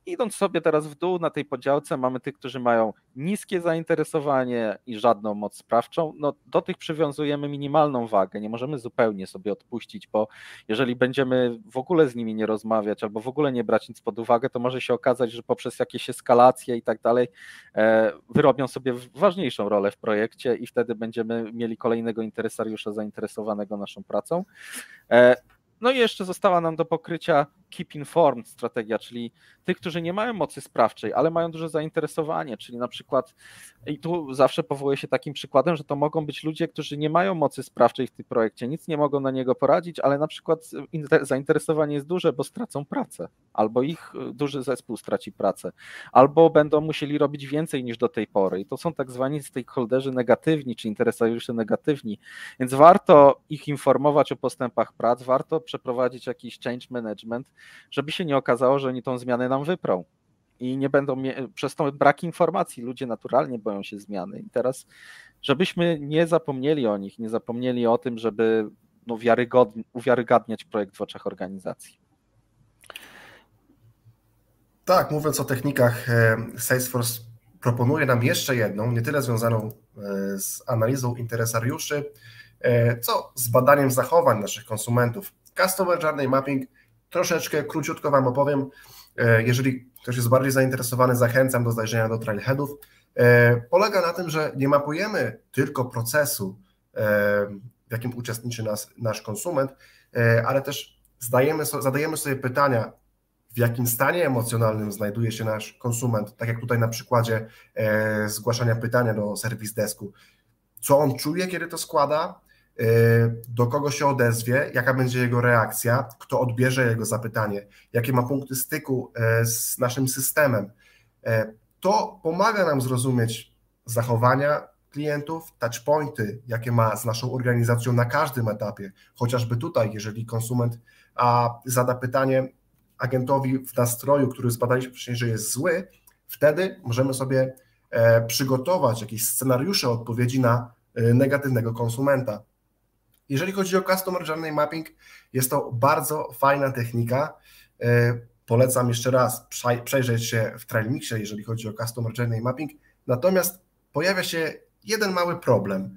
Idąc sobie teraz w dół na tej podziałce, mamy tych, którzy mają niskie zainteresowanie i żadną moc sprawczą. No, do tych przywiązujemy minimalną wagę, nie możemy zupełnie sobie odpuścić, bo jeżeli będziemy w ogóle z nimi nie rozmawiać albo w ogóle nie brać nic pod uwagę, to może się okazać, że poprzez jakieś eskalacje i tak dalej wyrobią sobie ważniejszą rolę w projekcie i wtedy będziemy mieli kolejnego interesariusza zainteresowanego naszą pracą. No i jeszcze została nam do pokrycia keep informed strategia, czyli tych, którzy nie mają mocy sprawczej, ale mają duże zainteresowanie, czyli na przykład, i tu zawsze powołuję się takim przykładem, że to mogą być ludzie, którzy nie mają mocy sprawczej w tym projekcie, nic nie mogą na niego poradzić, ale na przykład zainteresowanie jest duże, bo stracą pracę, albo ich duży zespół straci pracę, albo będą musieli robić więcej niż do tej pory i to są tak zwani stakeholderzy negatywni, czy interesariusze negatywni, więc warto ich informować o postępach prac, warto przeprowadzić jakiś change management, żeby się nie okazało, że oni tą zmianę nam wyprą i nie będą przez to brak informacji, ludzie naturalnie boją się zmiany i teraz żebyśmy nie zapomnieli o nich, nie zapomnieli o tym, żeby uwiarygadniać projekt w oczach organizacji. Tak, mówiąc o technikach, Salesforce proponuje nam jeszcze jedną, nie tyle związaną z analizą interesariuszy, co z badaniem zachowań naszych konsumentów. Customer Journey Mapping, troszeczkę króciutko Wam opowiem. Jeżeli ktoś jest bardziej zainteresowany, zachęcam do zajrzenia do Trailheadów. Polega na tym, że nie mapujemy tylko procesu, w jakim uczestniczy nasz konsument, ale też zadajemy sobie pytania, w jakim stanie emocjonalnym znajduje się nasz konsument, tak jak tutaj na przykładzie zgłaszania pytania do serwis desku. Co on czuje, kiedy to składa, do kogo się odezwie, jaka będzie jego reakcja, kto odbierze jego zapytanie, jakie ma punkty styku z naszym systemem. To pomaga nam zrozumieć zachowania klientów, touchpointy, jakie ma z naszą organizacją na każdym etapie. Chociażby tutaj, jeżeli konsument zada pytanie agentowi w nastroju, który zbadaliśmy wcześniej, że jest zły, wtedy możemy sobie przygotować jakieś scenariusze odpowiedzi na negatywnego konsumenta. Jeżeli chodzi o Customer Journey Mapping, jest to bardzo fajna technika. Polecam jeszcze raz przejrzeć się w Trailmixie, jeżeli chodzi o Customer Journey Mapping. Natomiast pojawia się jeden mały problem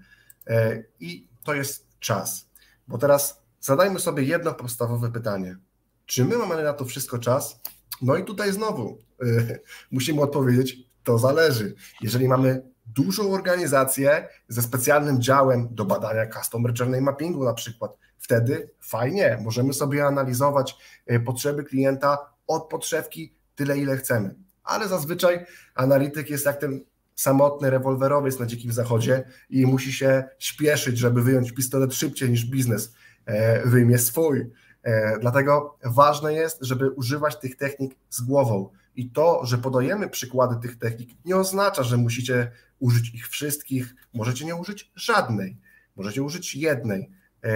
i to jest czas. Bo teraz zadajmy sobie jedno podstawowe pytanie. Czy my mamy na to wszystko czas? No i tutaj znowu musimy odpowiedzieć, to zależy. Jeżeli mamy dużą organizację ze specjalnym działem do badania Customer Journey Mappingu na przykład, wtedy fajnie, możemy sobie analizować potrzeby klienta od podszewki tyle, ile chcemy. Ale zazwyczaj analityk jest jak ten samotny rewolwerowiec na dzikim zachodzie i musi się śpieszyć, żeby wyjąć pistolet szybciej niż biznes wyjmie swój. Dlatego ważne jest, żeby używać tych technik z głową. I to, że podajemy przykłady tych technik, nie oznacza, że musicie użyć ich wszystkich, możecie nie użyć żadnej, możecie użyć jednej.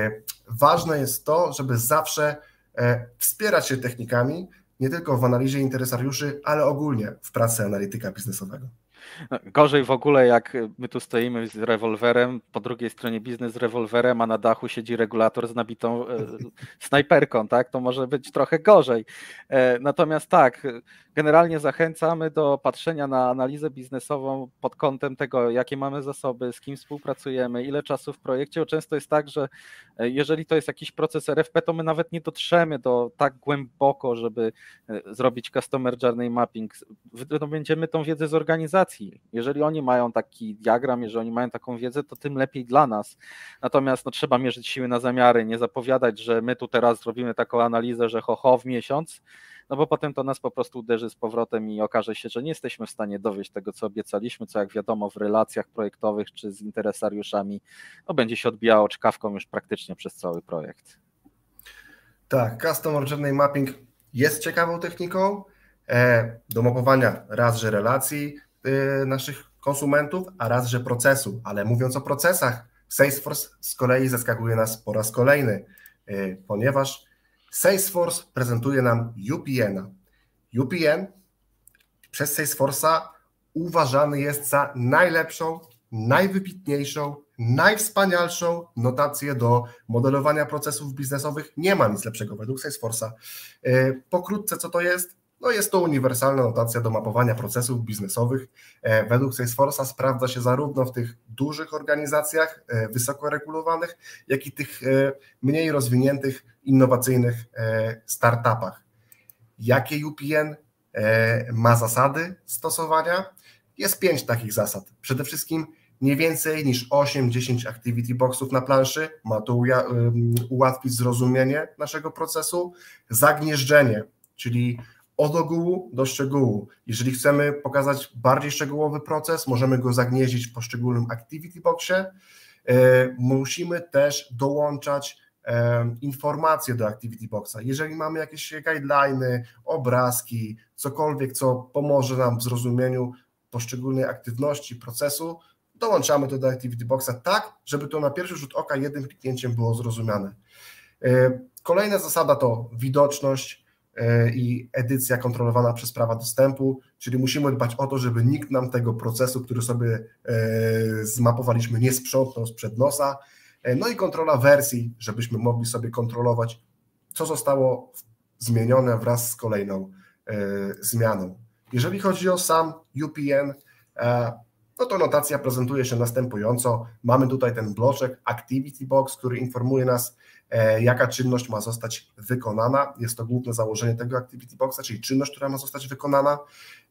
Ważne jest to, żeby zawsze wspierać się technikami, nie tylko w analizie interesariuszy, ale ogólnie w pracy analityka biznesowego. Gorzej w ogóle, jak my tu stoimy z rewolwerem, po drugiej stronie biznes z rewolwerem, a na dachu siedzi regulator z nabitą snajperką, tak? To może być trochę gorzej. Natomiast tak, generalnie zachęcamy do patrzenia na analizę biznesową pod kątem tego, jakie mamy zasoby, z kim współpracujemy, ile czasu w projekcie. Bo często jest tak, że jeżeli to jest jakiś proces RFP, to my nawet nie dotrzemy do tak głęboko, żeby zrobić Customer Journey Mapping. Będziemy tą wiedzę z organizacji. Jeżeli oni mają taki diagram, jeżeli oni mają taką wiedzę, to tym lepiej dla nas. Natomiast trzeba mierzyć siły na zamiary, nie zapowiadać, że my tu teraz zrobimy taką analizę, że w miesiąc, bo potem to nas po prostu uderzy z powrotem i okaże się, że nie jesteśmy w stanie dowieść tego, co obiecaliśmy, co jak wiadomo w relacjach projektowych czy z interesariuszami, będzie się odbijało czkawką już praktycznie przez cały projekt. Tak, Customer Journey Mapping jest ciekawą techniką do mapowania raz, że relacji naszych konsumentów, a raz, że procesu. Ale mówiąc o procesach, Salesforce z kolei zaskakuje nas po raz kolejny, ponieważ Salesforce prezentuje nam UPN-a. UPN przez Salesforce'a uważany jest za najlepszą, najwybitniejszą, najwspanialszą notację do modelowania procesów biznesowych. Nie ma nic lepszego według Salesforce'a. Pokrótce, co to jest? No jest to uniwersalna notacja do mapowania procesów biznesowych. Według Salesforce'a sprawdza się zarówno w tych dużych organizacjach, wysoko regulowanych, jak i tych mniej rozwiniętych, innowacyjnych startupach. Jakie UPN ma zasady stosowania? Jest 5 takich zasad. Przede wszystkim nie więcej niż 8-10 activity boxów na planszy. Ma to ułatwić zrozumienie naszego procesu. Zagnieżdżenie, czyli od ogółu do szczegółu. Jeżeli chcemy pokazać bardziej szczegółowy proces, możemy go zagnieździć w poszczególnym activity boxie. Musimy też dołączać informacje do activity boxa. Jeżeli mamy jakieś guideliny, obrazki, cokolwiek, co pomoże nam w zrozumieniu poszczególnej aktywności, procesu, dołączamy to do activity boxa tak, żeby to na pierwszy rzut oka jednym kliknięciem było zrozumiane. Kolejna zasada to widoczność i edycja kontrolowana przez prawa dostępu, czyli musimy dbać o to, żeby nikt nam tego procesu, który sobie zmapowaliśmy, nie sprzątnął sprzed nosa. No i kontrola wersji, żebyśmy mogli sobie kontrolować, co zostało zmienione wraz z kolejną zmianą. Jeżeli chodzi o sam UPN, no to notacja prezentuje się następująco. Mamy tutaj ten bloczek Activity Box, który informuje nas, jaka czynność ma zostać wykonana. Jest to główne założenie tego Activity Boxa, czyli czynność, która ma zostać wykonana.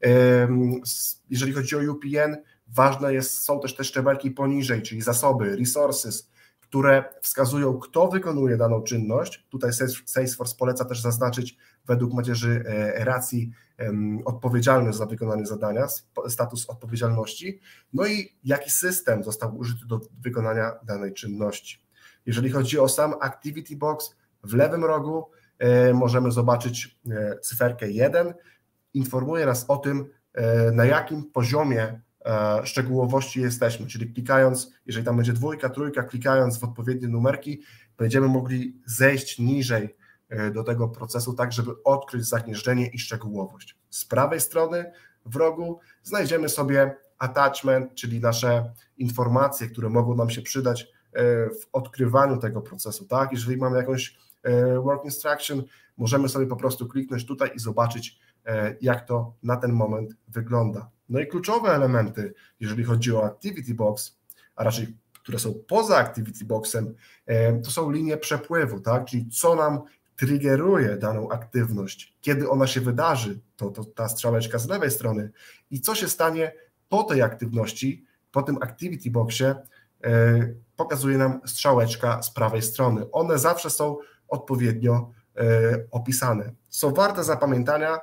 Jeżeli chodzi o UPN, ważne są też te szczebelki poniżej, czyli zasoby, resources, które wskazują, kto wykonuje daną czynność. Tutaj Salesforce poleca też zaznaczyć według macierzy racji odpowiedzialność za wykonanie zadania, status odpowiedzialności, no i jaki system został użyty do wykonania danej czynności. Jeżeli chodzi o sam Activity Box, w lewym rogu możemy zobaczyć cyferkę 1, informuje nas o tym, na jakim poziomie szczegółowości jesteśmy, czyli klikając, jeżeli tam będzie 2, 3, klikając w odpowiednie numerki, będziemy mogli zejść niżej do tego procesu, tak żeby odkryć zagnieżdżenie i szczegółowość. Z prawej strony w rogu znajdziemy sobie attachment, czyli nasze informacje, które mogą nam się przydać w odkrywaniu tego procesu. Tak? Jeżeli mamy jakąś work instruction, możemy sobie po prostu kliknąć tutaj i zobaczyć, jak to na ten moment wygląda. No i kluczowe elementy, jeżeli chodzi o Activity Box, a raczej które są poza Activity Boxem, to są linie przepływu, tak? Czyli co nam triggeruje daną aktywność, kiedy ona się wydarzy, to ta strzałeczka z lewej strony i co się stanie po tej aktywności, po tym Activity Boxie, pokazuje nam strzałeczka z prawej strony. One zawsze są odpowiednio opisane. Są warte zapamiętania,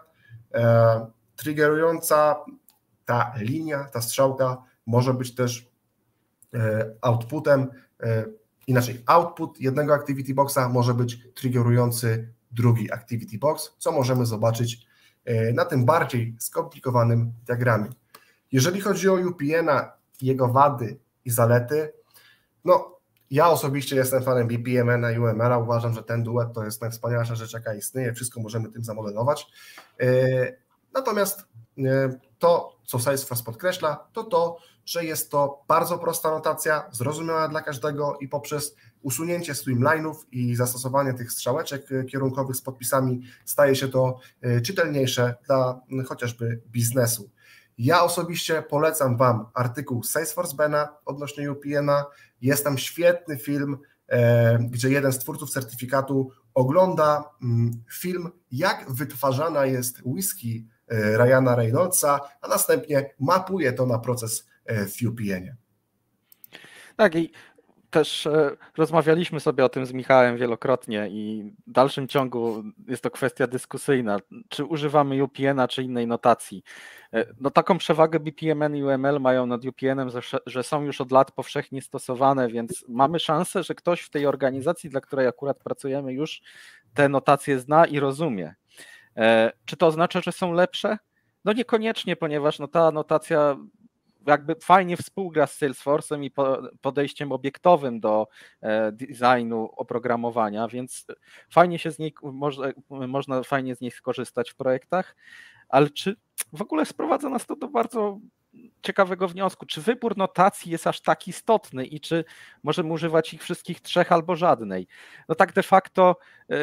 triggerująca ta linia, ta strzałka może być też outputem, inaczej output jednego Activity Boxa może być triggerujący drugi Activity Box, co możemy zobaczyć na tym bardziej skomplikowanym diagramie. Jeżeli chodzi o UPN-a, jego wady i zalety, no ja osobiście jestem fanem BPMN-a i UML-a, uważam, że ten duet to jest najwspanialsza rzecz, jaka istnieje, wszystko możemy tym zamodelować. Natomiast to, co Salesforce podkreśla, to, że jest to bardzo prosta notacja, zrozumiała dla każdego i poprzez usunięcie streamline'ów i zastosowanie tych strzałeczek kierunkowych z podpisami staje się to czytelniejsze dla chociażby biznesu. Ja osobiście polecam Wam artykuł Salesforce Bena odnośnie UPN-a. Jest tam świetny film, gdzie jeden z twórców certyfikatu ogląda film, jak wytwarzana jest whisky Ryana Reynoldsa, a następnie mapuje to na proces w UPN-ie. Tak, i też rozmawialiśmy sobie o tym z Michałem wielokrotnie i w dalszym ciągu jest to kwestia dyskusyjna, czy używamy UPN-a, czy innej notacji. No taką przewagę BPMN i UML mają nad UPN-em, że są już od lat powszechnie stosowane, więc mamy szansę, że ktoś w tej organizacji, dla której akurat pracujemy, już te notacje zna i rozumie. Czy to oznacza, że są lepsze? No niekoniecznie, ponieważ no ta notacja jakby fajnie współgra z Salesforce'em i podejściem obiektowym do designu oprogramowania, więc fajnie się z niej można fajnie z nich skorzystać w projektach, ale czy w ogóle sprowadza nas to do bardzo ciekawego wniosku, czy wybór notacji jest aż tak istotny i czy możemy używać ich wszystkich trzech albo żadnej? No tak de facto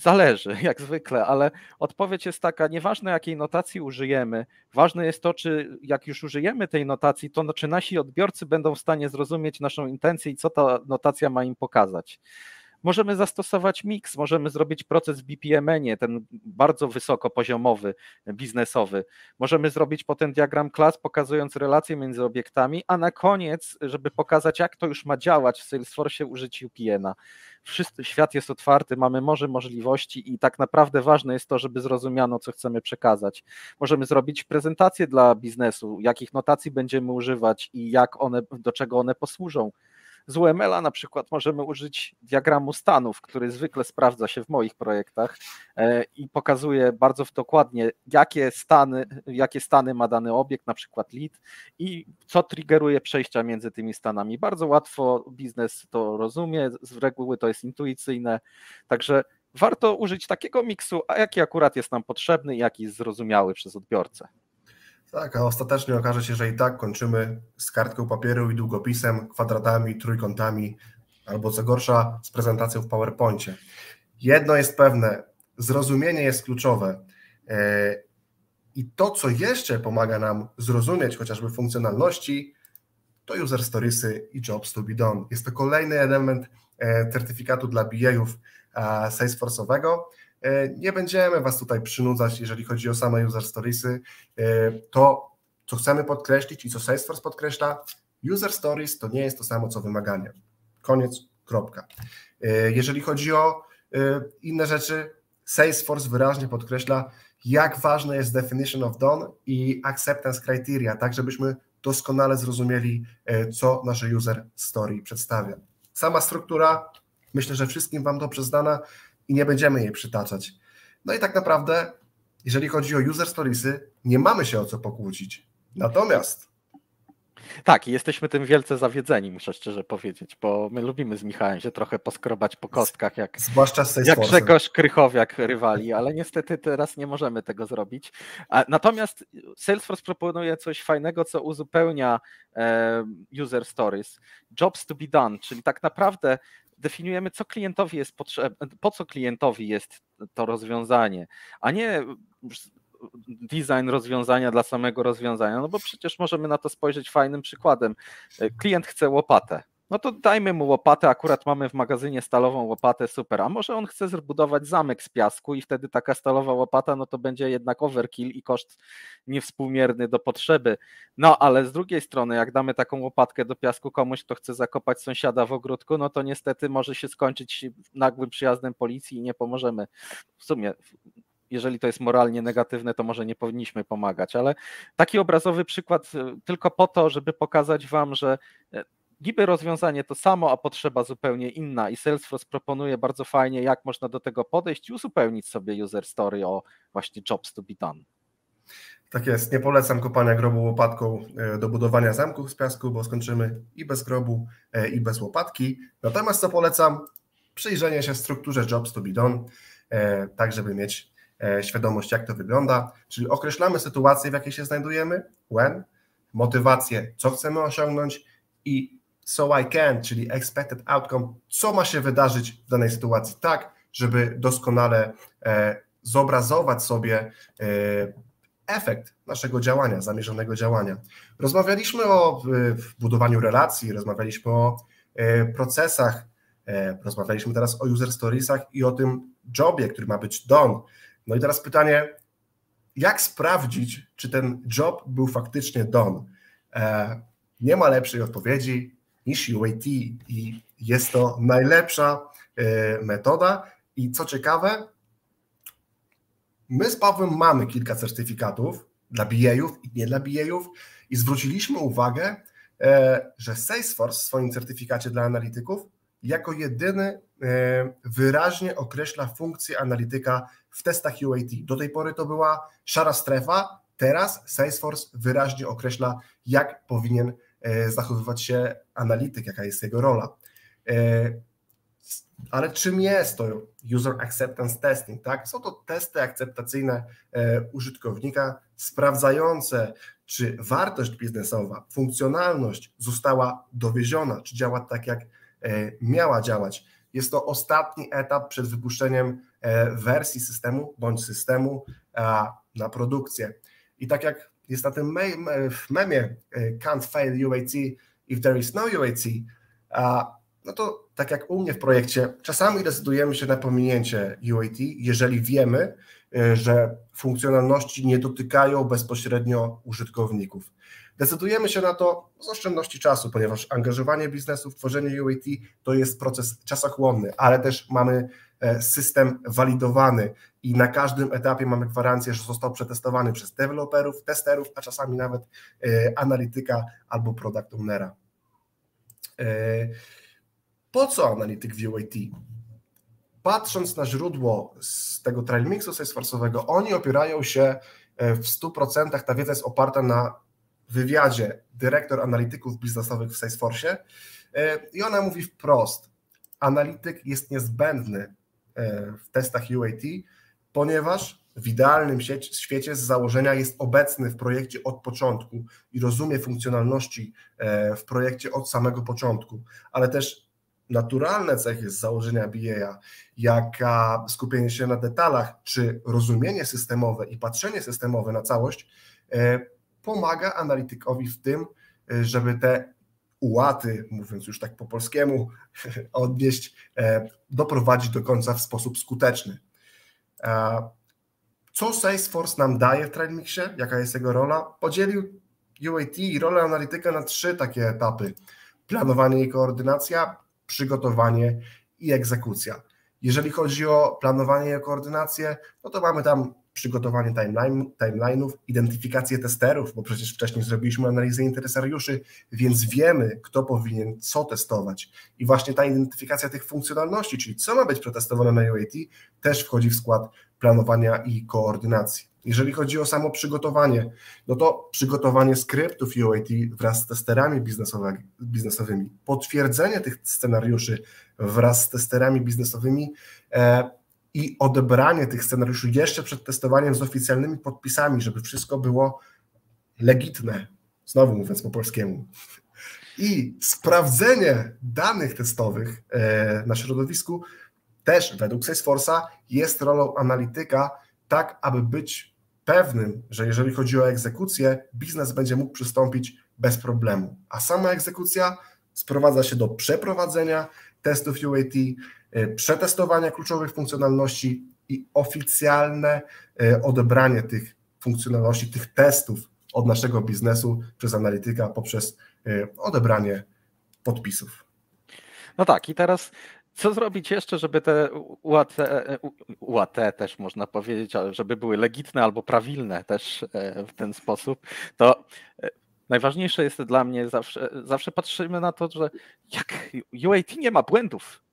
Zależy, jak zwykle, ale odpowiedź jest taka, nieważne jakiej notacji użyjemy, ważne jest to, czy jak już użyjemy tej notacji, to czy nasi odbiorcy będą w stanie zrozumieć naszą intencję i co ta notacja ma im pokazać. Możemy zastosować miks, możemy zrobić proces w BPMN-ie, ten bardzo wysokopoziomowy, biznesowy. Możemy zrobić potem diagram klas, pokazując relacje między obiektami, a na koniec, żeby pokazać, jak to już ma działać w Salesforce, użyć UPN-a. Świat jest otwarty, mamy morze możliwości i tak naprawdę ważne jest to, żeby zrozumiano, co chcemy przekazać. Możemy zrobić prezentację dla biznesu, jakich notacji będziemy używać i do czego one posłużą. Z UML-a na przykład możemy użyć diagramu stanów, który zwykle sprawdza się w moich projektach i pokazuje bardzo dokładnie, jakie stany ma dany obiekt, na przykład lead i co triggeruje przejścia między tymi stanami. Bardzo łatwo biznes to rozumie, z reguły to jest intuicyjne, także warto użyć takiego miksu, a jaki akurat jest nam potrzebny i jaki jest zrozumiały przez odbiorcę. Tak, a ostatecznie okaże się, że i tak kończymy z kartką papieru i długopisem, kwadratami, trójkątami, albo co gorsza, z prezentacją w PowerPoincie. Jedno jest pewne, zrozumienie jest kluczowe i to, co jeszcze pomaga nam zrozumieć chociażby funkcjonalności, to user storiesy i jobs to be done. Jest to kolejny element certyfikatu dla BA-ów Salesforce'owego. Nie będziemy Was tutaj przynudzać, jeżeli chodzi o same user storiesy. To, co chcemy podkreślić i co Salesforce podkreśla, user stories to nie jest to samo, co wymagania. Koniec, kropka. Jeżeli chodzi o inne rzeczy, Salesforce wyraźnie podkreśla, jak ważne jest definition of done i acceptance criteria, tak żebyśmy doskonale zrozumieli, co nasz user story przedstawia. Sama struktura, myślę, że wszystkim Wam dobrze znana i nie będziemy jej przytaczać. No i tak naprawdę, jeżeli chodzi o user storiesy, nie mamy się o co pokłócić. Natomiast tak, jesteśmy tym wielce zawiedzeni, muszę szczerze powiedzieć, bo my lubimy z Michałem się trochę poskrobać po kostkach, zwłaszcza z jak Grzegorz Krychowiak rywali, ale niestety teraz nie możemy tego zrobić. Natomiast Salesforce proponuje coś fajnego, co uzupełnia user stories. Jobs to be done, czyli tak naprawdę definiujemy, co klientowi jest potrzebne, po co klientowi jest to rozwiązanie, a nie design rozwiązania dla samego rozwiązania, no bo przecież możemy na to spojrzeć fajnym przykładem. Klient chce łopatę, no to dajmy mu łopatę, akurat mamy w magazynie stalową łopatę, super, a może on chce zbudować zamek z piasku i wtedy taka stalowa łopata, no to będzie jednak overkill i koszt niewspółmierny do potrzeby. No ale z drugiej strony, jak damy taką łopatkę do piasku komuś, kto chce zakopać sąsiada w ogródku, no to niestety może się skończyć nagłym przyjazdem policji i nie pomożemy. W sumie jeżeli to jest moralnie negatywne, to może nie powinniśmy pomagać, ale taki obrazowy przykład tylko po to, żeby pokazać Wam, że niby rozwiązanie to samo, a potrzeba zupełnie inna i Salesforce proponuje bardzo fajnie, jak można do tego podejść i uzupełnić sobie user story o właśnie jobs to be done. Tak jest, nie polecam kopania grobu łopatką do budowania zamków z piasku, bo skończymy i bez grobu, i bez łopatki. Natomiast co polecam? Przyjrzenie się strukturze jobs to be done, tak żeby mieć świadomość, jak to wygląda, czyli określamy sytuację, w jakiej się znajdujemy, when, motywację, co chcemy osiągnąć i so I can, czyli expected outcome, co ma się wydarzyć w danej sytuacji, tak, żeby doskonale zobrazować sobie efekt naszego działania, zamierzonego działania. Rozmawialiśmy o budowaniu relacji, rozmawialiśmy o procesach, rozmawialiśmy teraz o user storiesach i o tym jobie, który ma być done. No i teraz pytanie, jak sprawdzić, czy ten job był faktycznie done? Nie ma lepszej odpowiedzi niż UAT i jest to najlepsza metoda i co ciekawe, my z Pawłem mamy kilka certyfikatów dla BA-ów i nie dla BA-ów i zwróciliśmy uwagę, że Salesforce w swoim certyfikacie dla analityków jako jedyny wyraźnie określa funkcję analityka w testach UAT. Do tej pory to była szara strefa, teraz Salesforce wyraźnie określa, jak powinien zachowywać się analityk, jaka jest jego rola. Ale czym jest to User Acceptance Testing? Tak? Są to testy akceptacyjne użytkownika sprawdzające, czy wartość biznesowa, funkcjonalność została dowieziona, czy działa tak, jak miała działać. Jest to ostatni etap przed wypuszczeniem wersji systemu bądź systemu na produkcję. I tak jak jest na tym memie can't fail UAT if there is no UAT, no to tak jak u mnie w projekcie, czasami decydujemy się na pominięcie UAT, jeżeli wiemy, że funkcjonalności nie dotykają bezpośrednio użytkowników. Decydujemy się na to z oszczędności czasu, ponieważ angażowanie biznesu w tworzenie UAT to jest proces czasochłonny, ale też mamy system walidowany i na każdym etapie mamy gwarancję, że został przetestowany przez deweloperów, testerów, a czasami nawet analityka albo product ownera. Po co analityk w UAT? Patrząc na źródło z tego trial mixu Salesforce'owego, oni opierają się w 100%, ta wiedza jest oparta na wywiadzie dyrektor analityków biznesowych w Salesforce i ona mówi wprost, analityk jest niezbędny w testach UAT, ponieważ w idealnym świecie z założenia jest obecny w projekcie od początku i rozumie funkcjonalności w projekcie od samego początku, ale też naturalne cechy z założenia BA, jak skupienie się na detalach, czy rozumienie systemowe i patrzenie systemowe na całość, pomaga analitykowi w tym, żeby te ułaty, mówiąc już tak po polskiemu, odnieść, doprowadzić do końca w sposób skuteczny. Co Salesforce nam daje w TrialMixie? Jaka jest jego rola? Podzielił UAT i rolę analityka na 3 takie etapy. Planowanie i koordynacja, przygotowanie i egzekucja. Jeżeli chodzi o planowanie i koordynację, no to mamy tam przygotowanie timeline'ów, identyfikację testerów, bo przecież wcześniej zrobiliśmy analizę interesariuszy, więc wiemy, kto powinien co testować. I właśnie ta identyfikacja tych funkcjonalności, czyli co ma być przetestowane na UAT, też wchodzi w skład planowania i koordynacji. Jeżeli chodzi o samo przygotowanie, no to przygotowanie skryptów UAT wraz z testerami biznesowymi, potwierdzenie tych scenariuszy wraz z testerami biznesowymi i odebranie tych scenariuszy jeszcze przed testowaniem z oficjalnymi podpisami, żeby wszystko było legitne, znowu mówiąc po polskiemu. I sprawdzenie danych testowych na środowisku też według Salesforce'a jest rolą analityka, tak aby być pewnym, że jeżeli chodzi o egzekucję, biznes będzie mógł przystąpić bez problemu. A sama egzekucja sprowadza się do przeprowadzenia testów UAT, przetestowania kluczowych funkcjonalności i oficjalne odebranie tych funkcjonalności, tych testów od naszego biznesu przez analityka poprzez odebranie podpisów. No tak, i teraz co zrobić jeszcze, żeby te UAT też można powiedzieć, ale żeby były legitne albo prawilne też w ten sposób, to najważniejsze jest dla mnie, zawsze patrzymy na to, że jak UAT nie ma błędów,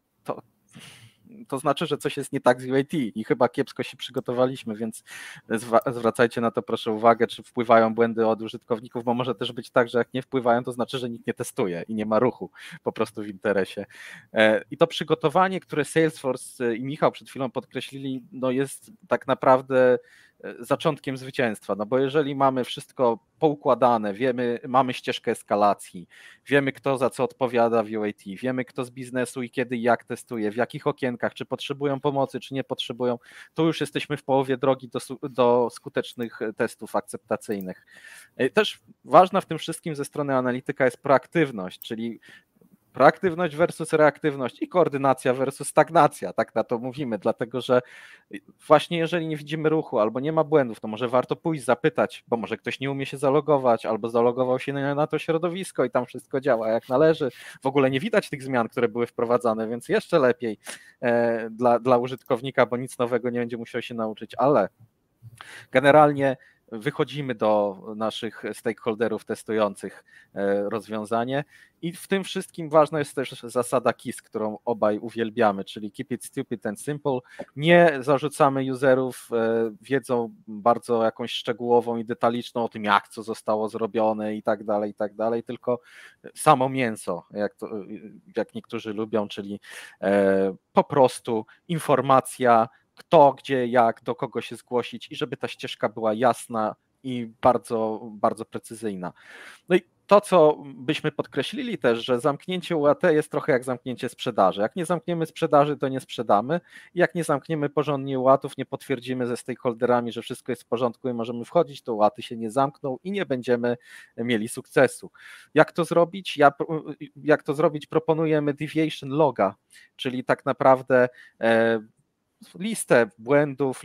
to znaczy, że coś jest nie tak z UAT i chyba kiepsko się przygotowaliśmy, więc zwracajcie na to proszę uwagę, czy wpływają błędy od użytkowników, bo może też być tak, że jak nie wpływają, to znaczy, że nikt nie testuje i nie ma ruchu po prostu w interesie. I to przygotowanie, które Salesforce i Michał przed chwilą podkreślili, no jest tak naprawdę zaczątkiem zwycięstwa, no bo jeżeli mamy wszystko poukładane, wiemy, mamy ścieżkę eskalacji, wiemy kto za co odpowiada w UAT, wiemy kto z biznesu i kiedy i jak testuje, w jakich okienkach, czy potrzebują pomocy, czy nie potrzebują, to już jesteśmy w połowie drogi do skutecznych testów akceptacyjnych. Też ważna w tym wszystkim ze strony analityka jest proaktywność, czyli proaktywność versus reaktywność i koordynacja versus stagnacja, tak na to mówimy, dlatego że właśnie jeżeli nie widzimy ruchu albo nie ma błędów, to może warto pójść zapytać, bo może ktoś nie umie się zalogować albo zalogował się na to środowisko i tam wszystko działa jak należy, w ogóle nie widać tych zmian, które były wprowadzane, więc jeszcze lepiej dla użytkownika, bo nic nowego nie będzie musiał się nauczyć, ale generalnie wychodzimy do naszych stakeholderów testujących rozwiązanie i w tym wszystkim ważna jest też zasada KISS, którą obaj uwielbiamy, czyli keep it stupid and simple. Nie zarzucamy userów wiedzą bardzo jakąś szczegółową i detaliczną o tym, jak co zostało zrobione i tak dalej, tylko samo mięso, jak niektórzy lubią, czyli po prostu informacja, kto, gdzie, jak, do kogo się zgłosić i żeby ta ścieżka była jasna i bardzo, bardzo precyzyjna. No i To, co byśmy podkreślili też, że zamknięcie UAT jest trochę jak zamknięcie sprzedaży. Jak nie zamkniemy sprzedaży, to nie sprzedamy. Jak nie zamkniemy porządnie UAT-ów, nie potwierdzimy ze stakeholderami, że wszystko jest w porządku i możemy wchodzić, to UAT-y się nie zamkną i nie będziemy mieli sukcesu. Jak to zrobić? Proponujemy deviation loga, czyli tak naprawdę listę błędów,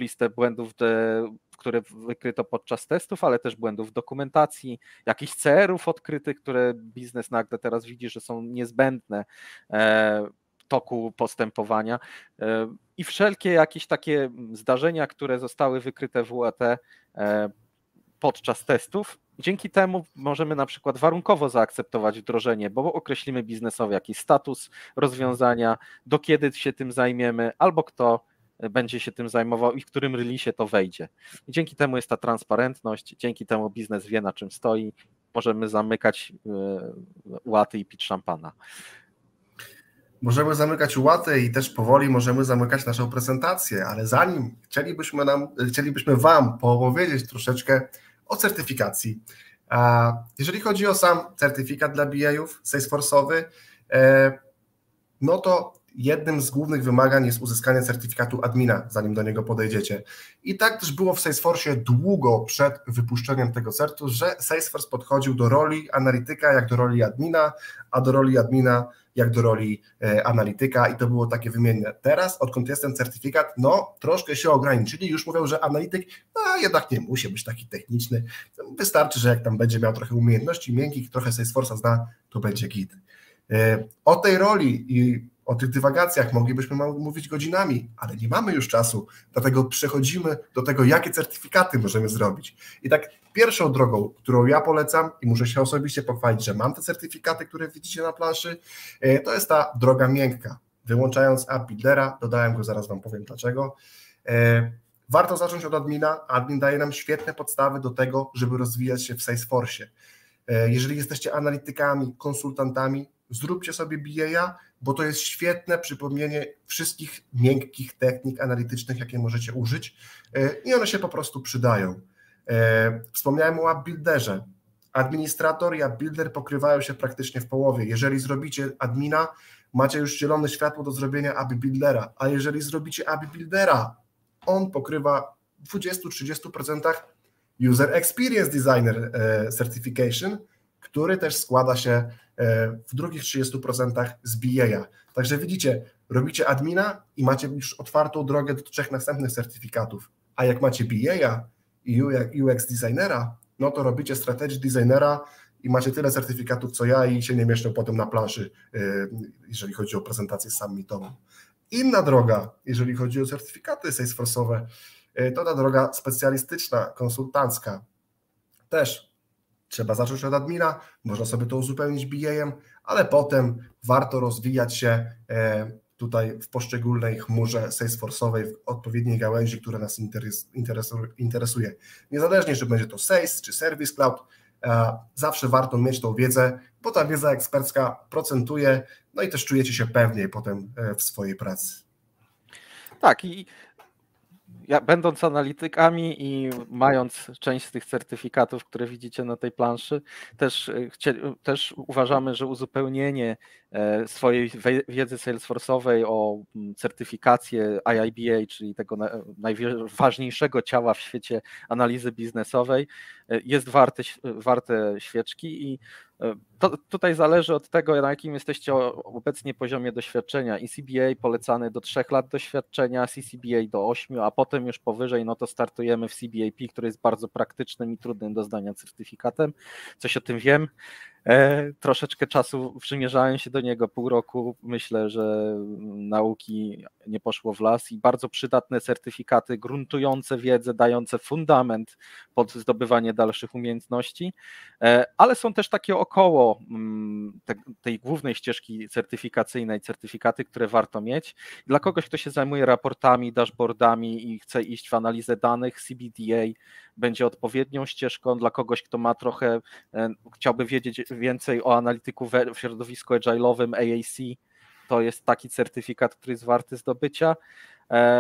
które wykryto podczas testów, ale też błędów w dokumentacji, jakichś CR-ów odkrytych, które biznes nagle teraz widzi, że są niezbędne w toku postępowania i wszelkie jakieś takie zdarzenia, które zostały wykryte w UAT podczas testów. Dzięki temu możemy na przykład warunkowo zaakceptować wdrożenie, bo określimy biznesowy jakiś status rozwiązania, do kiedy się tym zajmiemy, albo kto będzie się tym zajmował i w którym releasie to wejdzie. I dzięki temu jest ta transparentność, dzięki temu biznes wie, na czym stoi, możemy zamykać łaty i pić szampana. Możemy zamykać łaty i też powoli możemy zamykać naszą prezentację, ale zanim chcielibyśmy Wam powiedzieć troszeczkę o certyfikacji. Jeżeli chodzi o sam certyfikat dla BA-ów Salesforce'owy, no to jednym z głównych wymagań jest uzyskanie certyfikatu admina, zanim do niego podejdziecie. I tak też było w Salesforce długo przed wypuszczeniem tego certu, że Salesforce podchodził do roli analityka jak do roli admina, a do roli admina jak do roli analityka i to było takie wymienne. Teraz, odkąd jest ten certyfikat, no troszkę się ograniczyli, już mówią, że analityk jednak nie musi być taki techniczny, wystarczy, że jak tam będzie miał trochę umiejętności miękkich, trochę Salesforce'a zna, to będzie git. O tej roli i o tych dywagacjach moglibyśmy mówić godzinami, ale nie mamy już czasu, dlatego przechodzimy do tego, jakie certyfikaty możemy zrobić. I tak pierwszą drogą, którą ja polecam i muszę się osobiście pochwalić, że mam te certyfikaty, które widzicie na planszy, to jest ta droga miękka. Wyłączając App Buildera, dodałem go, zaraz Wam powiem dlaczego. Warto zacząć od admina. Admin daje nam świetne podstawy do tego, żeby rozwijać się w Salesforce. Jeżeli jesteście analitykami, konsultantami, zróbcie sobie BA, bo to jest świetne przypomnienie wszystkich miękkich technik analitycznych, jakie możecie użyć i one się po prostu przydają. Wspomniałem o App Builderze. Administrator i App Builder pokrywają się praktycznie w połowie. Jeżeli zrobicie admina, macie już zielone światło do zrobienia App Buildera, a jeżeli zrobicie App Buildera, on pokrywa w 20-30% User Experience Designer Certification, który też składa się w drugich 30% z BA. Także widzicie, robicie admina i macie już otwartą drogę do 3 następnych certyfikatów, a jak macie BA i UX designera, no to robicie strategy designera i macie tyle certyfikatów co ja i się nie mieszczą potem na planszy, jeżeli chodzi o prezentację summitową. Inna droga, jeżeli chodzi o certyfikaty Salesforce'owe, to ta droga specjalistyczna, konsultancka. Też trzeba zacząć od admina, można sobie to uzupełnić BA-em, ale potem warto rozwijać się tutaj w poszczególnej chmurze Salesforce'owej, w odpowiedniej gałęzi, która nas interesuje. Niezależnie, czy będzie to Sales czy Service Cloud, zawsze warto mieć tą wiedzę, bo ta wiedza ekspercka procentuje, no i też czujecie się pewniej potem w swojej pracy. Tak, i będąc analitykami i mając część z tych certyfikatów, które widzicie na tej planszy, też uważamy, że uzupełnienie swojej wiedzy Salesforce'owej o certyfikację IIBA, czyli tego najważniejszego ciała w świecie analizy biznesowej, jest warte świeczki i tutaj zależy od tego, na jakim jesteście obecnie poziomie doświadczenia. CBA polecany do 3 lat doświadczenia, CCBA do 8, a potem już powyżej, no to startujemy w CBAP, który jest bardzo praktycznym i trudnym do zdania certyfikatem. Coś o tym wiem. Troszeczkę czasu przymierzałem się do niego, pół roku. Myślę, że nauki nie poszło w las i bardzo przydatne certyfikaty, gruntujące wiedzę, dające fundament pod zdobywanie dalszych umiejętności, ale są też takie około tej głównej ścieżki certyfikacyjnej, certyfikaty, które warto mieć. Dla kogoś, kto się zajmuje raportami, dashboardami i chce iść w analizę danych, CBDA będzie odpowiednią ścieżką. Dla kogoś, kto ma trochę, chciałby wiedzieć więcej o analityku w środowisku agile'owym, AAC, to jest taki certyfikat, który jest warty zdobycia.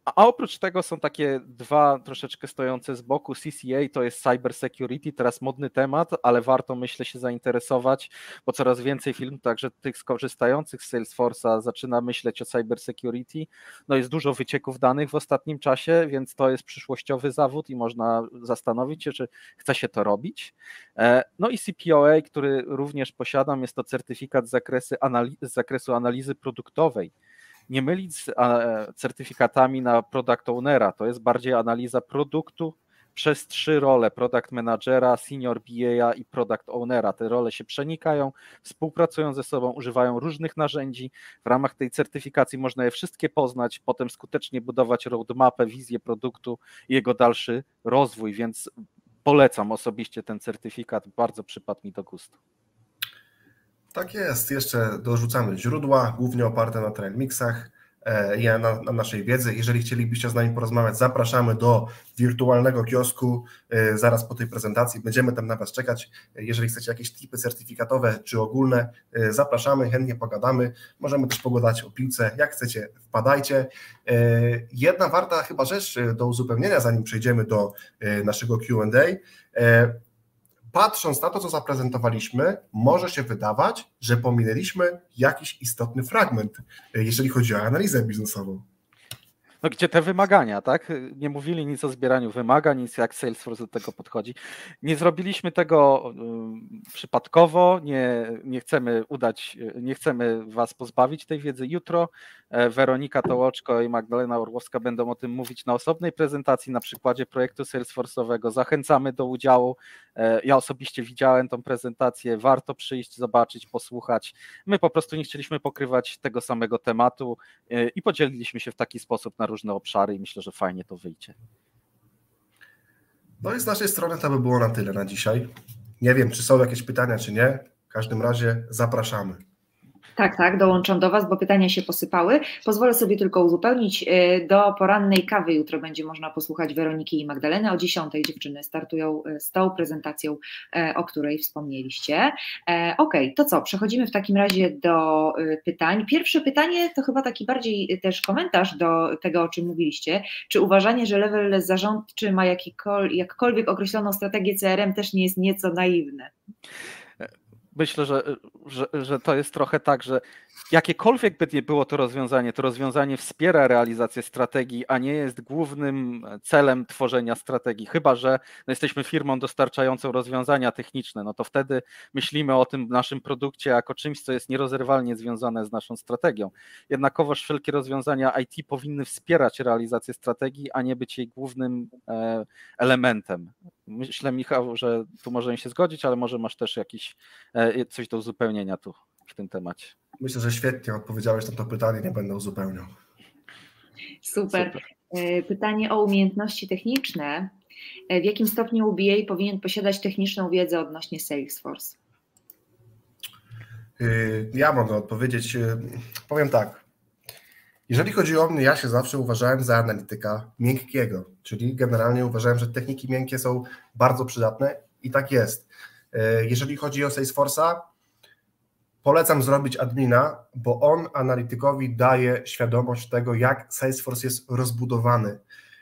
A oprócz tego są takie dwa troszeczkę stojące z boku. CCA to jest cyber security, teraz modny temat, ale warto, myślę, się zainteresować, bo coraz więcej firm, także tych skorzystających z Salesforce'a zaczyna myśleć o cyber security. No jest dużo wycieków danych w ostatnim czasie, więc to jest przyszłościowy zawód i można zastanowić się, czy chce się to robić. No i CPOA, który również posiadam, jest to certyfikat z zakresu analizy produktowej. Nie mylić z certyfikatami na product ownera, to jest bardziej analiza produktu przez 3 role, product managera, senior BA i product ownera. Te role się przenikają, współpracują ze sobą, używają różnych narzędzi. W ramach tej certyfikacji można je wszystkie poznać, potem skutecznie budować roadmapę, wizję produktu i jego dalszy rozwój, więc polecam osobiście ten certyfikat, bardzo przypadł mi do gustu. Tak jest, jeszcze dorzucamy źródła, głównie oparte na TrailMixach i na naszej wiedzy. Jeżeli chcielibyście z nami porozmawiać, zapraszamy do wirtualnego kiosku zaraz po tej prezentacji. Będziemy tam na Was czekać. Jeżeli chcecie jakieś tipy certyfikatowe czy ogólne, zapraszamy, chętnie pogadamy. Możemy też pogadać o piłce. Jak chcecie, wpadajcie. Jedna warta chyba rzecz do uzupełnienia, zanim przejdziemy do naszego Q&A. Patrząc na to, co zaprezentowaliśmy, może się wydawać, że pominęliśmy jakiś istotny fragment, jeżeli chodzi o analizę biznesową. No gdzie te wymagania, tak? Nie mówili nic o zbieraniu wymagań, nic jak Salesforce do tego podchodzi. Nie zrobiliśmy tego przypadkowo, nie chcemy Was pozbawić tej wiedzy. Jutro Weronika Tołoczko i Magdalena Orłowska będą o tym mówić na osobnej prezentacji na przykładzie projektu Salesforce'owego. Zachęcamy do udziału. Ja osobiście widziałem tą prezentację, warto przyjść, zobaczyć, posłuchać. My po prostu nie chcieliśmy pokrywać tego samego tematu i podzieliliśmy się w taki sposób na różne obszary i myślę, że fajnie to wyjdzie. No i z naszej strony to by było na tyle na dzisiaj. Nie wiem, czy są jakieś pytania, czy nie. W każdym razie zapraszamy. Tak, dołączam do Was, bo pytania się posypały. Pozwolę sobie tylko uzupełnić, do porannej kawy jutro będzie można posłuchać Weroniki i Magdaleny. O 10:00 dziewczyny startują z tą prezentacją, o której wspomnieliście. Okej, to co, przechodzimy w takim razie do pytań. Pierwsze pytanie to chyba taki bardziej też komentarz do tego, o czym mówiliście. Czy uważanie, że level zarządczy ma jakkolwiek określoną strategię CRM też nie jest nieco naiwne? Myślę, że to jest trochę tak, że jakiekolwiek by nie było to rozwiązanie wspiera realizację strategii, a nie jest głównym celem tworzenia strategii, chyba że jesteśmy firmą dostarczającą rozwiązania techniczne, no to wtedy myślimy o tym naszym produkcie jako czymś, co jest nierozerwalnie związane z naszą strategią. Jednakowoż wszelkie rozwiązania IT powinny wspierać realizację strategii, a nie być jej głównym elementem. Myślę, Michał, że tu możemy się zgodzić, ale może masz też coś do uzupełnienia tu w tym temacie. Myślę, że świetnie odpowiedziałeś na to pytanie, nie będę uzupełniał. Super. Pytanie o umiejętności techniczne. W jakim stopniu BA powinien posiadać techniczną wiedzę odnośnie Salesforce? Ja mogę odpowiedzieć. Powiem tak. Jeżeli chodzi o mnie, ja się zawsze uważałem za analityka miękkiego, czyli generalnie uważałem, że techniki miękkie są bardzo przydatne i tak jest. Jeżeli chodzi o Salesforce'a, polecam zrobić admina, bo on analitykowi daje świadomość tego, jak Salesforce jest rozbudowany.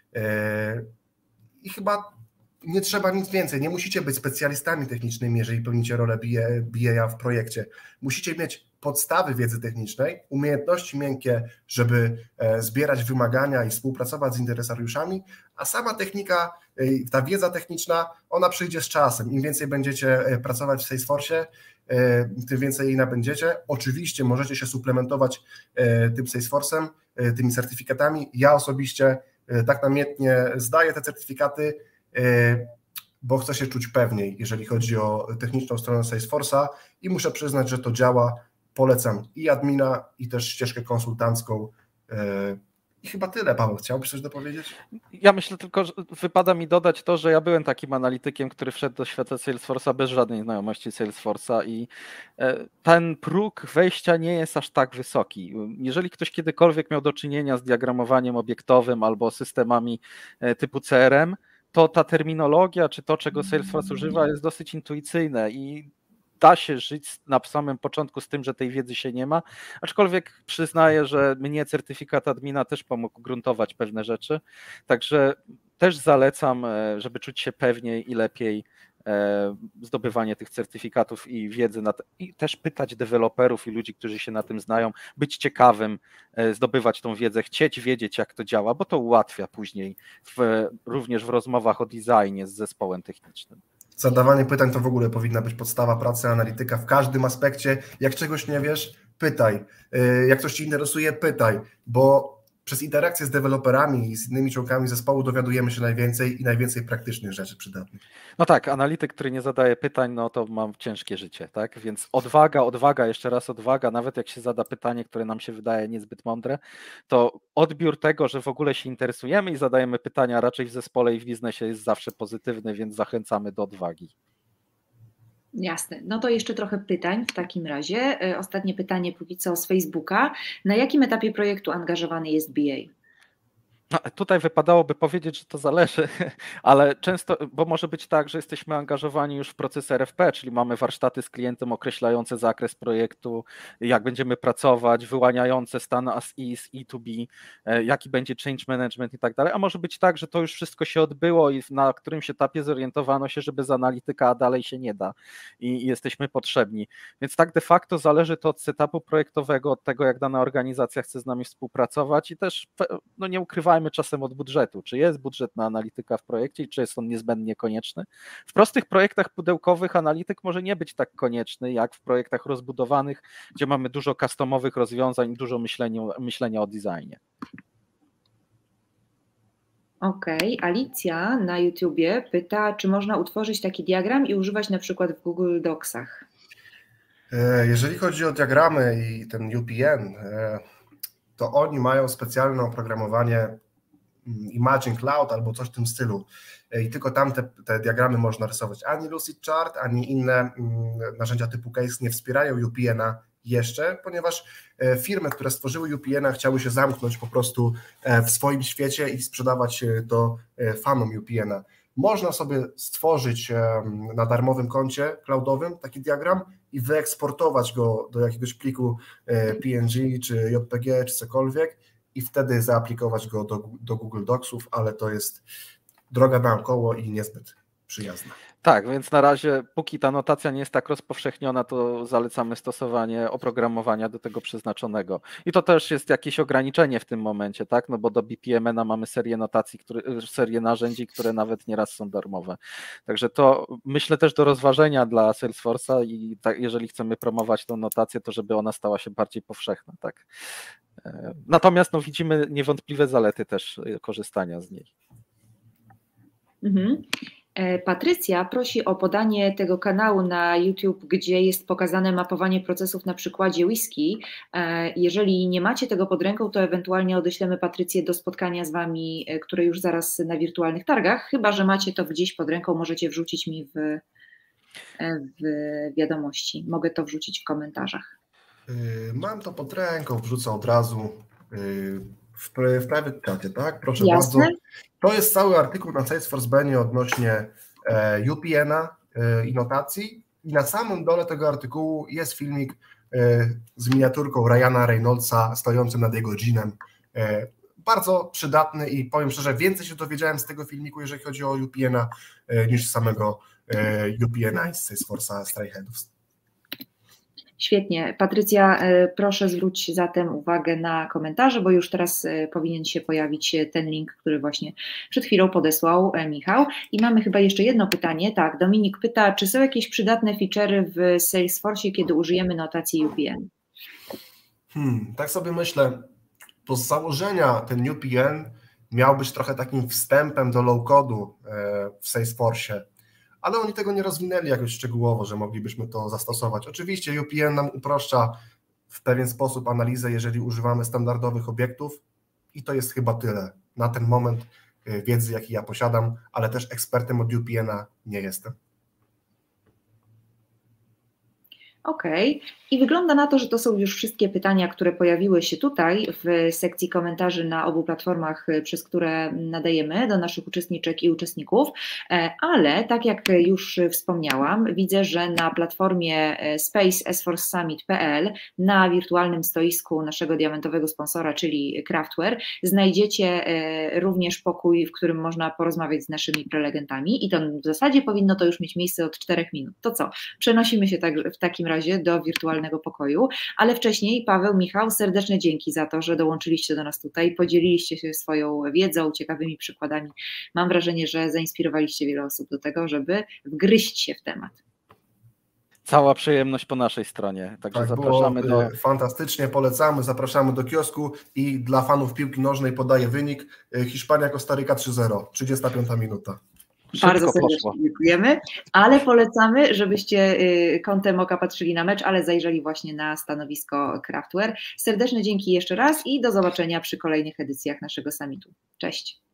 I chyba nie trzeba nic więcej, nie musicie być specjalistami technicznymi, jeżeli pełnicie rolę BA w projekcie. Musicie mieć podstawy wiedzy technicznej, umiejętności miękkie, żeby zbierać wymagania i współpracować z interesariuszami, a sama technika, ta wiedza techniczna, ona przyjdzie z czasem. Im więcej będziecie pracować w Salesforce'ie, tym więcej jej nabędziecie. Oczywiście możecie się suplementować tym Salesforce'em, tymi certyfikatami. Ja osobiście tak namiętnie zdaję te certyfikaty, bo chcę się czuć pewniej, jeżeli chodzi o techniczną stronę Salesforce'a i muszę przyznać, że to działa. Polecam i admina, i też ścieżkę konsultancką. I chyba tyle, Paweł. Chciałbyś coś dopowiedzieć? Ja myślę tylko, że wypada mi dodać to, że ja byłem takim analitykiem, który wszedł do świata Salesforce'a bez żadnej znajomości Salesforce'a i ten próg wejścia nie jest aż tak wysoki. Jeżeli ktoś kiedykolwiek miał do czynienia z diagramowaniem obiektowym albo systemami typu CRM, to ta terminologia, czy to, czego Salesforce używa, jest dosyć intuicyjne i da się żyć na samym początku z tym, że tej wiedzy się nie ma, aczkolwiek przyznaję, że mnie certyfikat admina też pomógł gruntować pewne rzeczy, także też zalecam, żeby czuć się pewniej i lepiej, zdobywanie tych certyfikatów i wiedzy i też pytać deweloperów i ludzi, którzy się na tym znają, być ciekawym, zdobywać tą wiedzę, chcieć wiedzieć, jak to działa, bo to ułatwia później również w rozmowach o designie z zespołem technicznym. Zadawanie pytań to w ogóle powinna być podstawa pracy analityka w każdym aspekcie. Jak czegoś nie wiesz, pytaj. Jak coś ci interesuje, pytaj, bo przez interakcję z deweloperami i z innymi członkami zespołu dowiadujemy się najwięcej i najwięcej praktycznych rzeczy przydatnych. No tak, analityk, który nie zadaje pytań, no to mam ciężkie życie, tak? Więc odwaga, jeszcze raz odwaga, nawet jak się zada pytanie, które nam się wydaje niezbyt mądre, to odbiór tego, że w ogóle się interesujemy i zadajemy pytania raczej w zespole i w biznesie jest zawsze pozytywny, więc zachęcamy do odwagi. Jasne. No to jeszcze trochę pytań w takim razie. Ostatnie pytanie póki co z Facebooka. Na jakim etapie projektu angażowany jest BA? No, tutaj wypadałoby powiedzieć, że to zależy, ale często, bo może być tak, że jesteśmy angażowani już w proces RFP, czyli mamy warsztaty z klientem określające zakres projektu, jak będziemy pracować, wyłaniające stan as is, E2B, jaki będzie change management i tak dalej, a może być tak, że to już wszystko się odbyło i na którymś etapie zorientowano się, że bez analityka dalej się nie da i jesteśmy potrzebni. Więc tak de facto zależy to od setupu projektowego, od tego, jak dana organizacja chce z nami współpracować i też, no nie ukrywajmy, czasem od budżetu. Czy jest budżet na analityka w projekcie i czy jest on niezbędnie konieczny? W prostych projektach pudełkowych analityk może nie być tak konieczny, jak w projektach rozbudowanych, gdzie mamy dużo customowych rozwiązań i dużo myślenia o designie. Okej, Alicja na YouTubie pyta, czy można utworzyć taki diagram i używać na przykład w Google Docsach? Jeżeli chodzi o diagramy i ten UPN, to oni mają specjalne oprogramowanie Imagine Cloud albo coś w tym stylu i tylko tam te diagramy można rysować. Ani Lucidchart, ani inne narzędzia typu Case nie wspierają UPN-a jeszcze, ponieważ firmy, które stworzyły UPN-a, chciały się zamknąć po prostu w swoim świecie i sprzedawać to fanom UPN-a. Można sobie stworzyć na darmowym koncie cloudowym taki diagram i wyeksportować go do jakiegoś pliku PNG, czy JPG, czy cokolwiek i wtedy zaaplikować go do Google Docsów, ale to jest droga naokoło i niezbyt przyjazna. Tak, więc na razie, póki ta notacja nie jest tak rozpowszechniona, to zalecamy stosowanie oprogramowania do tego przeznaczonego. I to też jest jakieś ograniczenie w tym momencie, tak? No bo do BPMN-a mamy serię notacji, serię narzędzi, które nawet nieraz są darmowe. Także to myślę też do rozważenia dla Salesforce'a i tak, jeżeli chcemy promować tą notację, to żeby ona stała się bardziej powszechna, tak? Natomiast no, widzimy niewątpliwe zalety też korzystania z niej. Mhm. Patrycja prosi o podanie tego kanału na YouTube, gdzie jest pokazane mapowanie procesów na przykładzie whisky. Jeżeli nie macie tego pod ręką, to ewentualnie odeślemy Patrycję do spotkania z Wami, które już zaraz na wirtualnych targach. Chyba że macie to gdzieś pod ręką, możecie wrzucić mi w wiadomości. Mogę to wrzucić w komentarzach. Mam to pod ręką, wrzucę od razu w private czacie, tak? Proszę Jasne. bardzo. To jest cały artykuł na Salesforce Benie odnośnie UPN-a i notacji i na samym dole tego artykułu jest filmik z miniaturką Ryana Reynoldsa stojącym nad jego dżinem. Bardzo przydatny i powiem szczerze, więcej się dowiedziałem z tego filmiku, jeżeli chodzi o UPN-a, niż z samego UPN-a i z Salesforce'a Strayheadów. Świetnie. Patrycja, proszę zwróć zatem uwagę na komentarze, bo już teraz powinien się pojawić ten link, który właśnie przed chwilą podesłał Michał. I mamy chyba jeszcze jedno pytanie. Tak, Dominik pyta, czy są jakieś przydatne feature'y w Salesforce, kiedy użyjemy notacji UPN? Tak sobie myślę, to z założenia ten UPN miał być trochę takim wstępem do low-codu w Salesforce, ale oni tego nie rozwinęli jakoś szczegółowo, że moglibyśmy to zastosować. Oczywiście UPN nam upraszcza w pewien sposób analizę, jeżeli używamy standardowych obiektów i to jest chyba tyle. Na ten moment wiedzy, jaki ja posiadam, ale też ekspertem od UPN-a nie jestem. Okej. I wygląda na to, że to są już wszystkie pytania, które pojawiły się tutaj w sekcji komentarzy na obu platformach, przez które nadajemy do naszych uczestniczek i uczestników, ale tak jak już wspomniałam, widzę, że na platformie space-force-summit.pl na wirtualnym stoisku naszego diamentowego sponsora, czyli Craftware, znajdziecie również pokój, w którym można porozmawiać z naszymi prelegentami i to w zasadzie powinno to już mieć miejsce od 4 minut. To co? Przenosimy się w takim razie do wirtualnego pokoju, ale wcześniej Paweł, Michał, serdeczne dzięki za to, że dołączyliście do nas tutaj, podzieliliście się swoją wiedzą, ciekawymi przykładami. Mam wrażenie, że zainspirowaliście wiele osób do tego, żeby wgryźć się w temat. Cała przyjemność po naszej stronie, także Tak, zapraszamy było do... fantastycznie, polecamy, zapraszamy do kiosku i dla fanów piłki nożnej podaję wynik Hiszpania-Kostaryka 3-0, 35 minuta. Bardzo serdecznie dziękujemy, ale polecamy, żebyście kątem oka patrzyli na mecz, ale zajrzeli właśnie na stanowisko Craftware. Serdeczne dzięki jeszcze raz i do zobaczenia przy kolejnych edycjach naszego summitu. Cześć.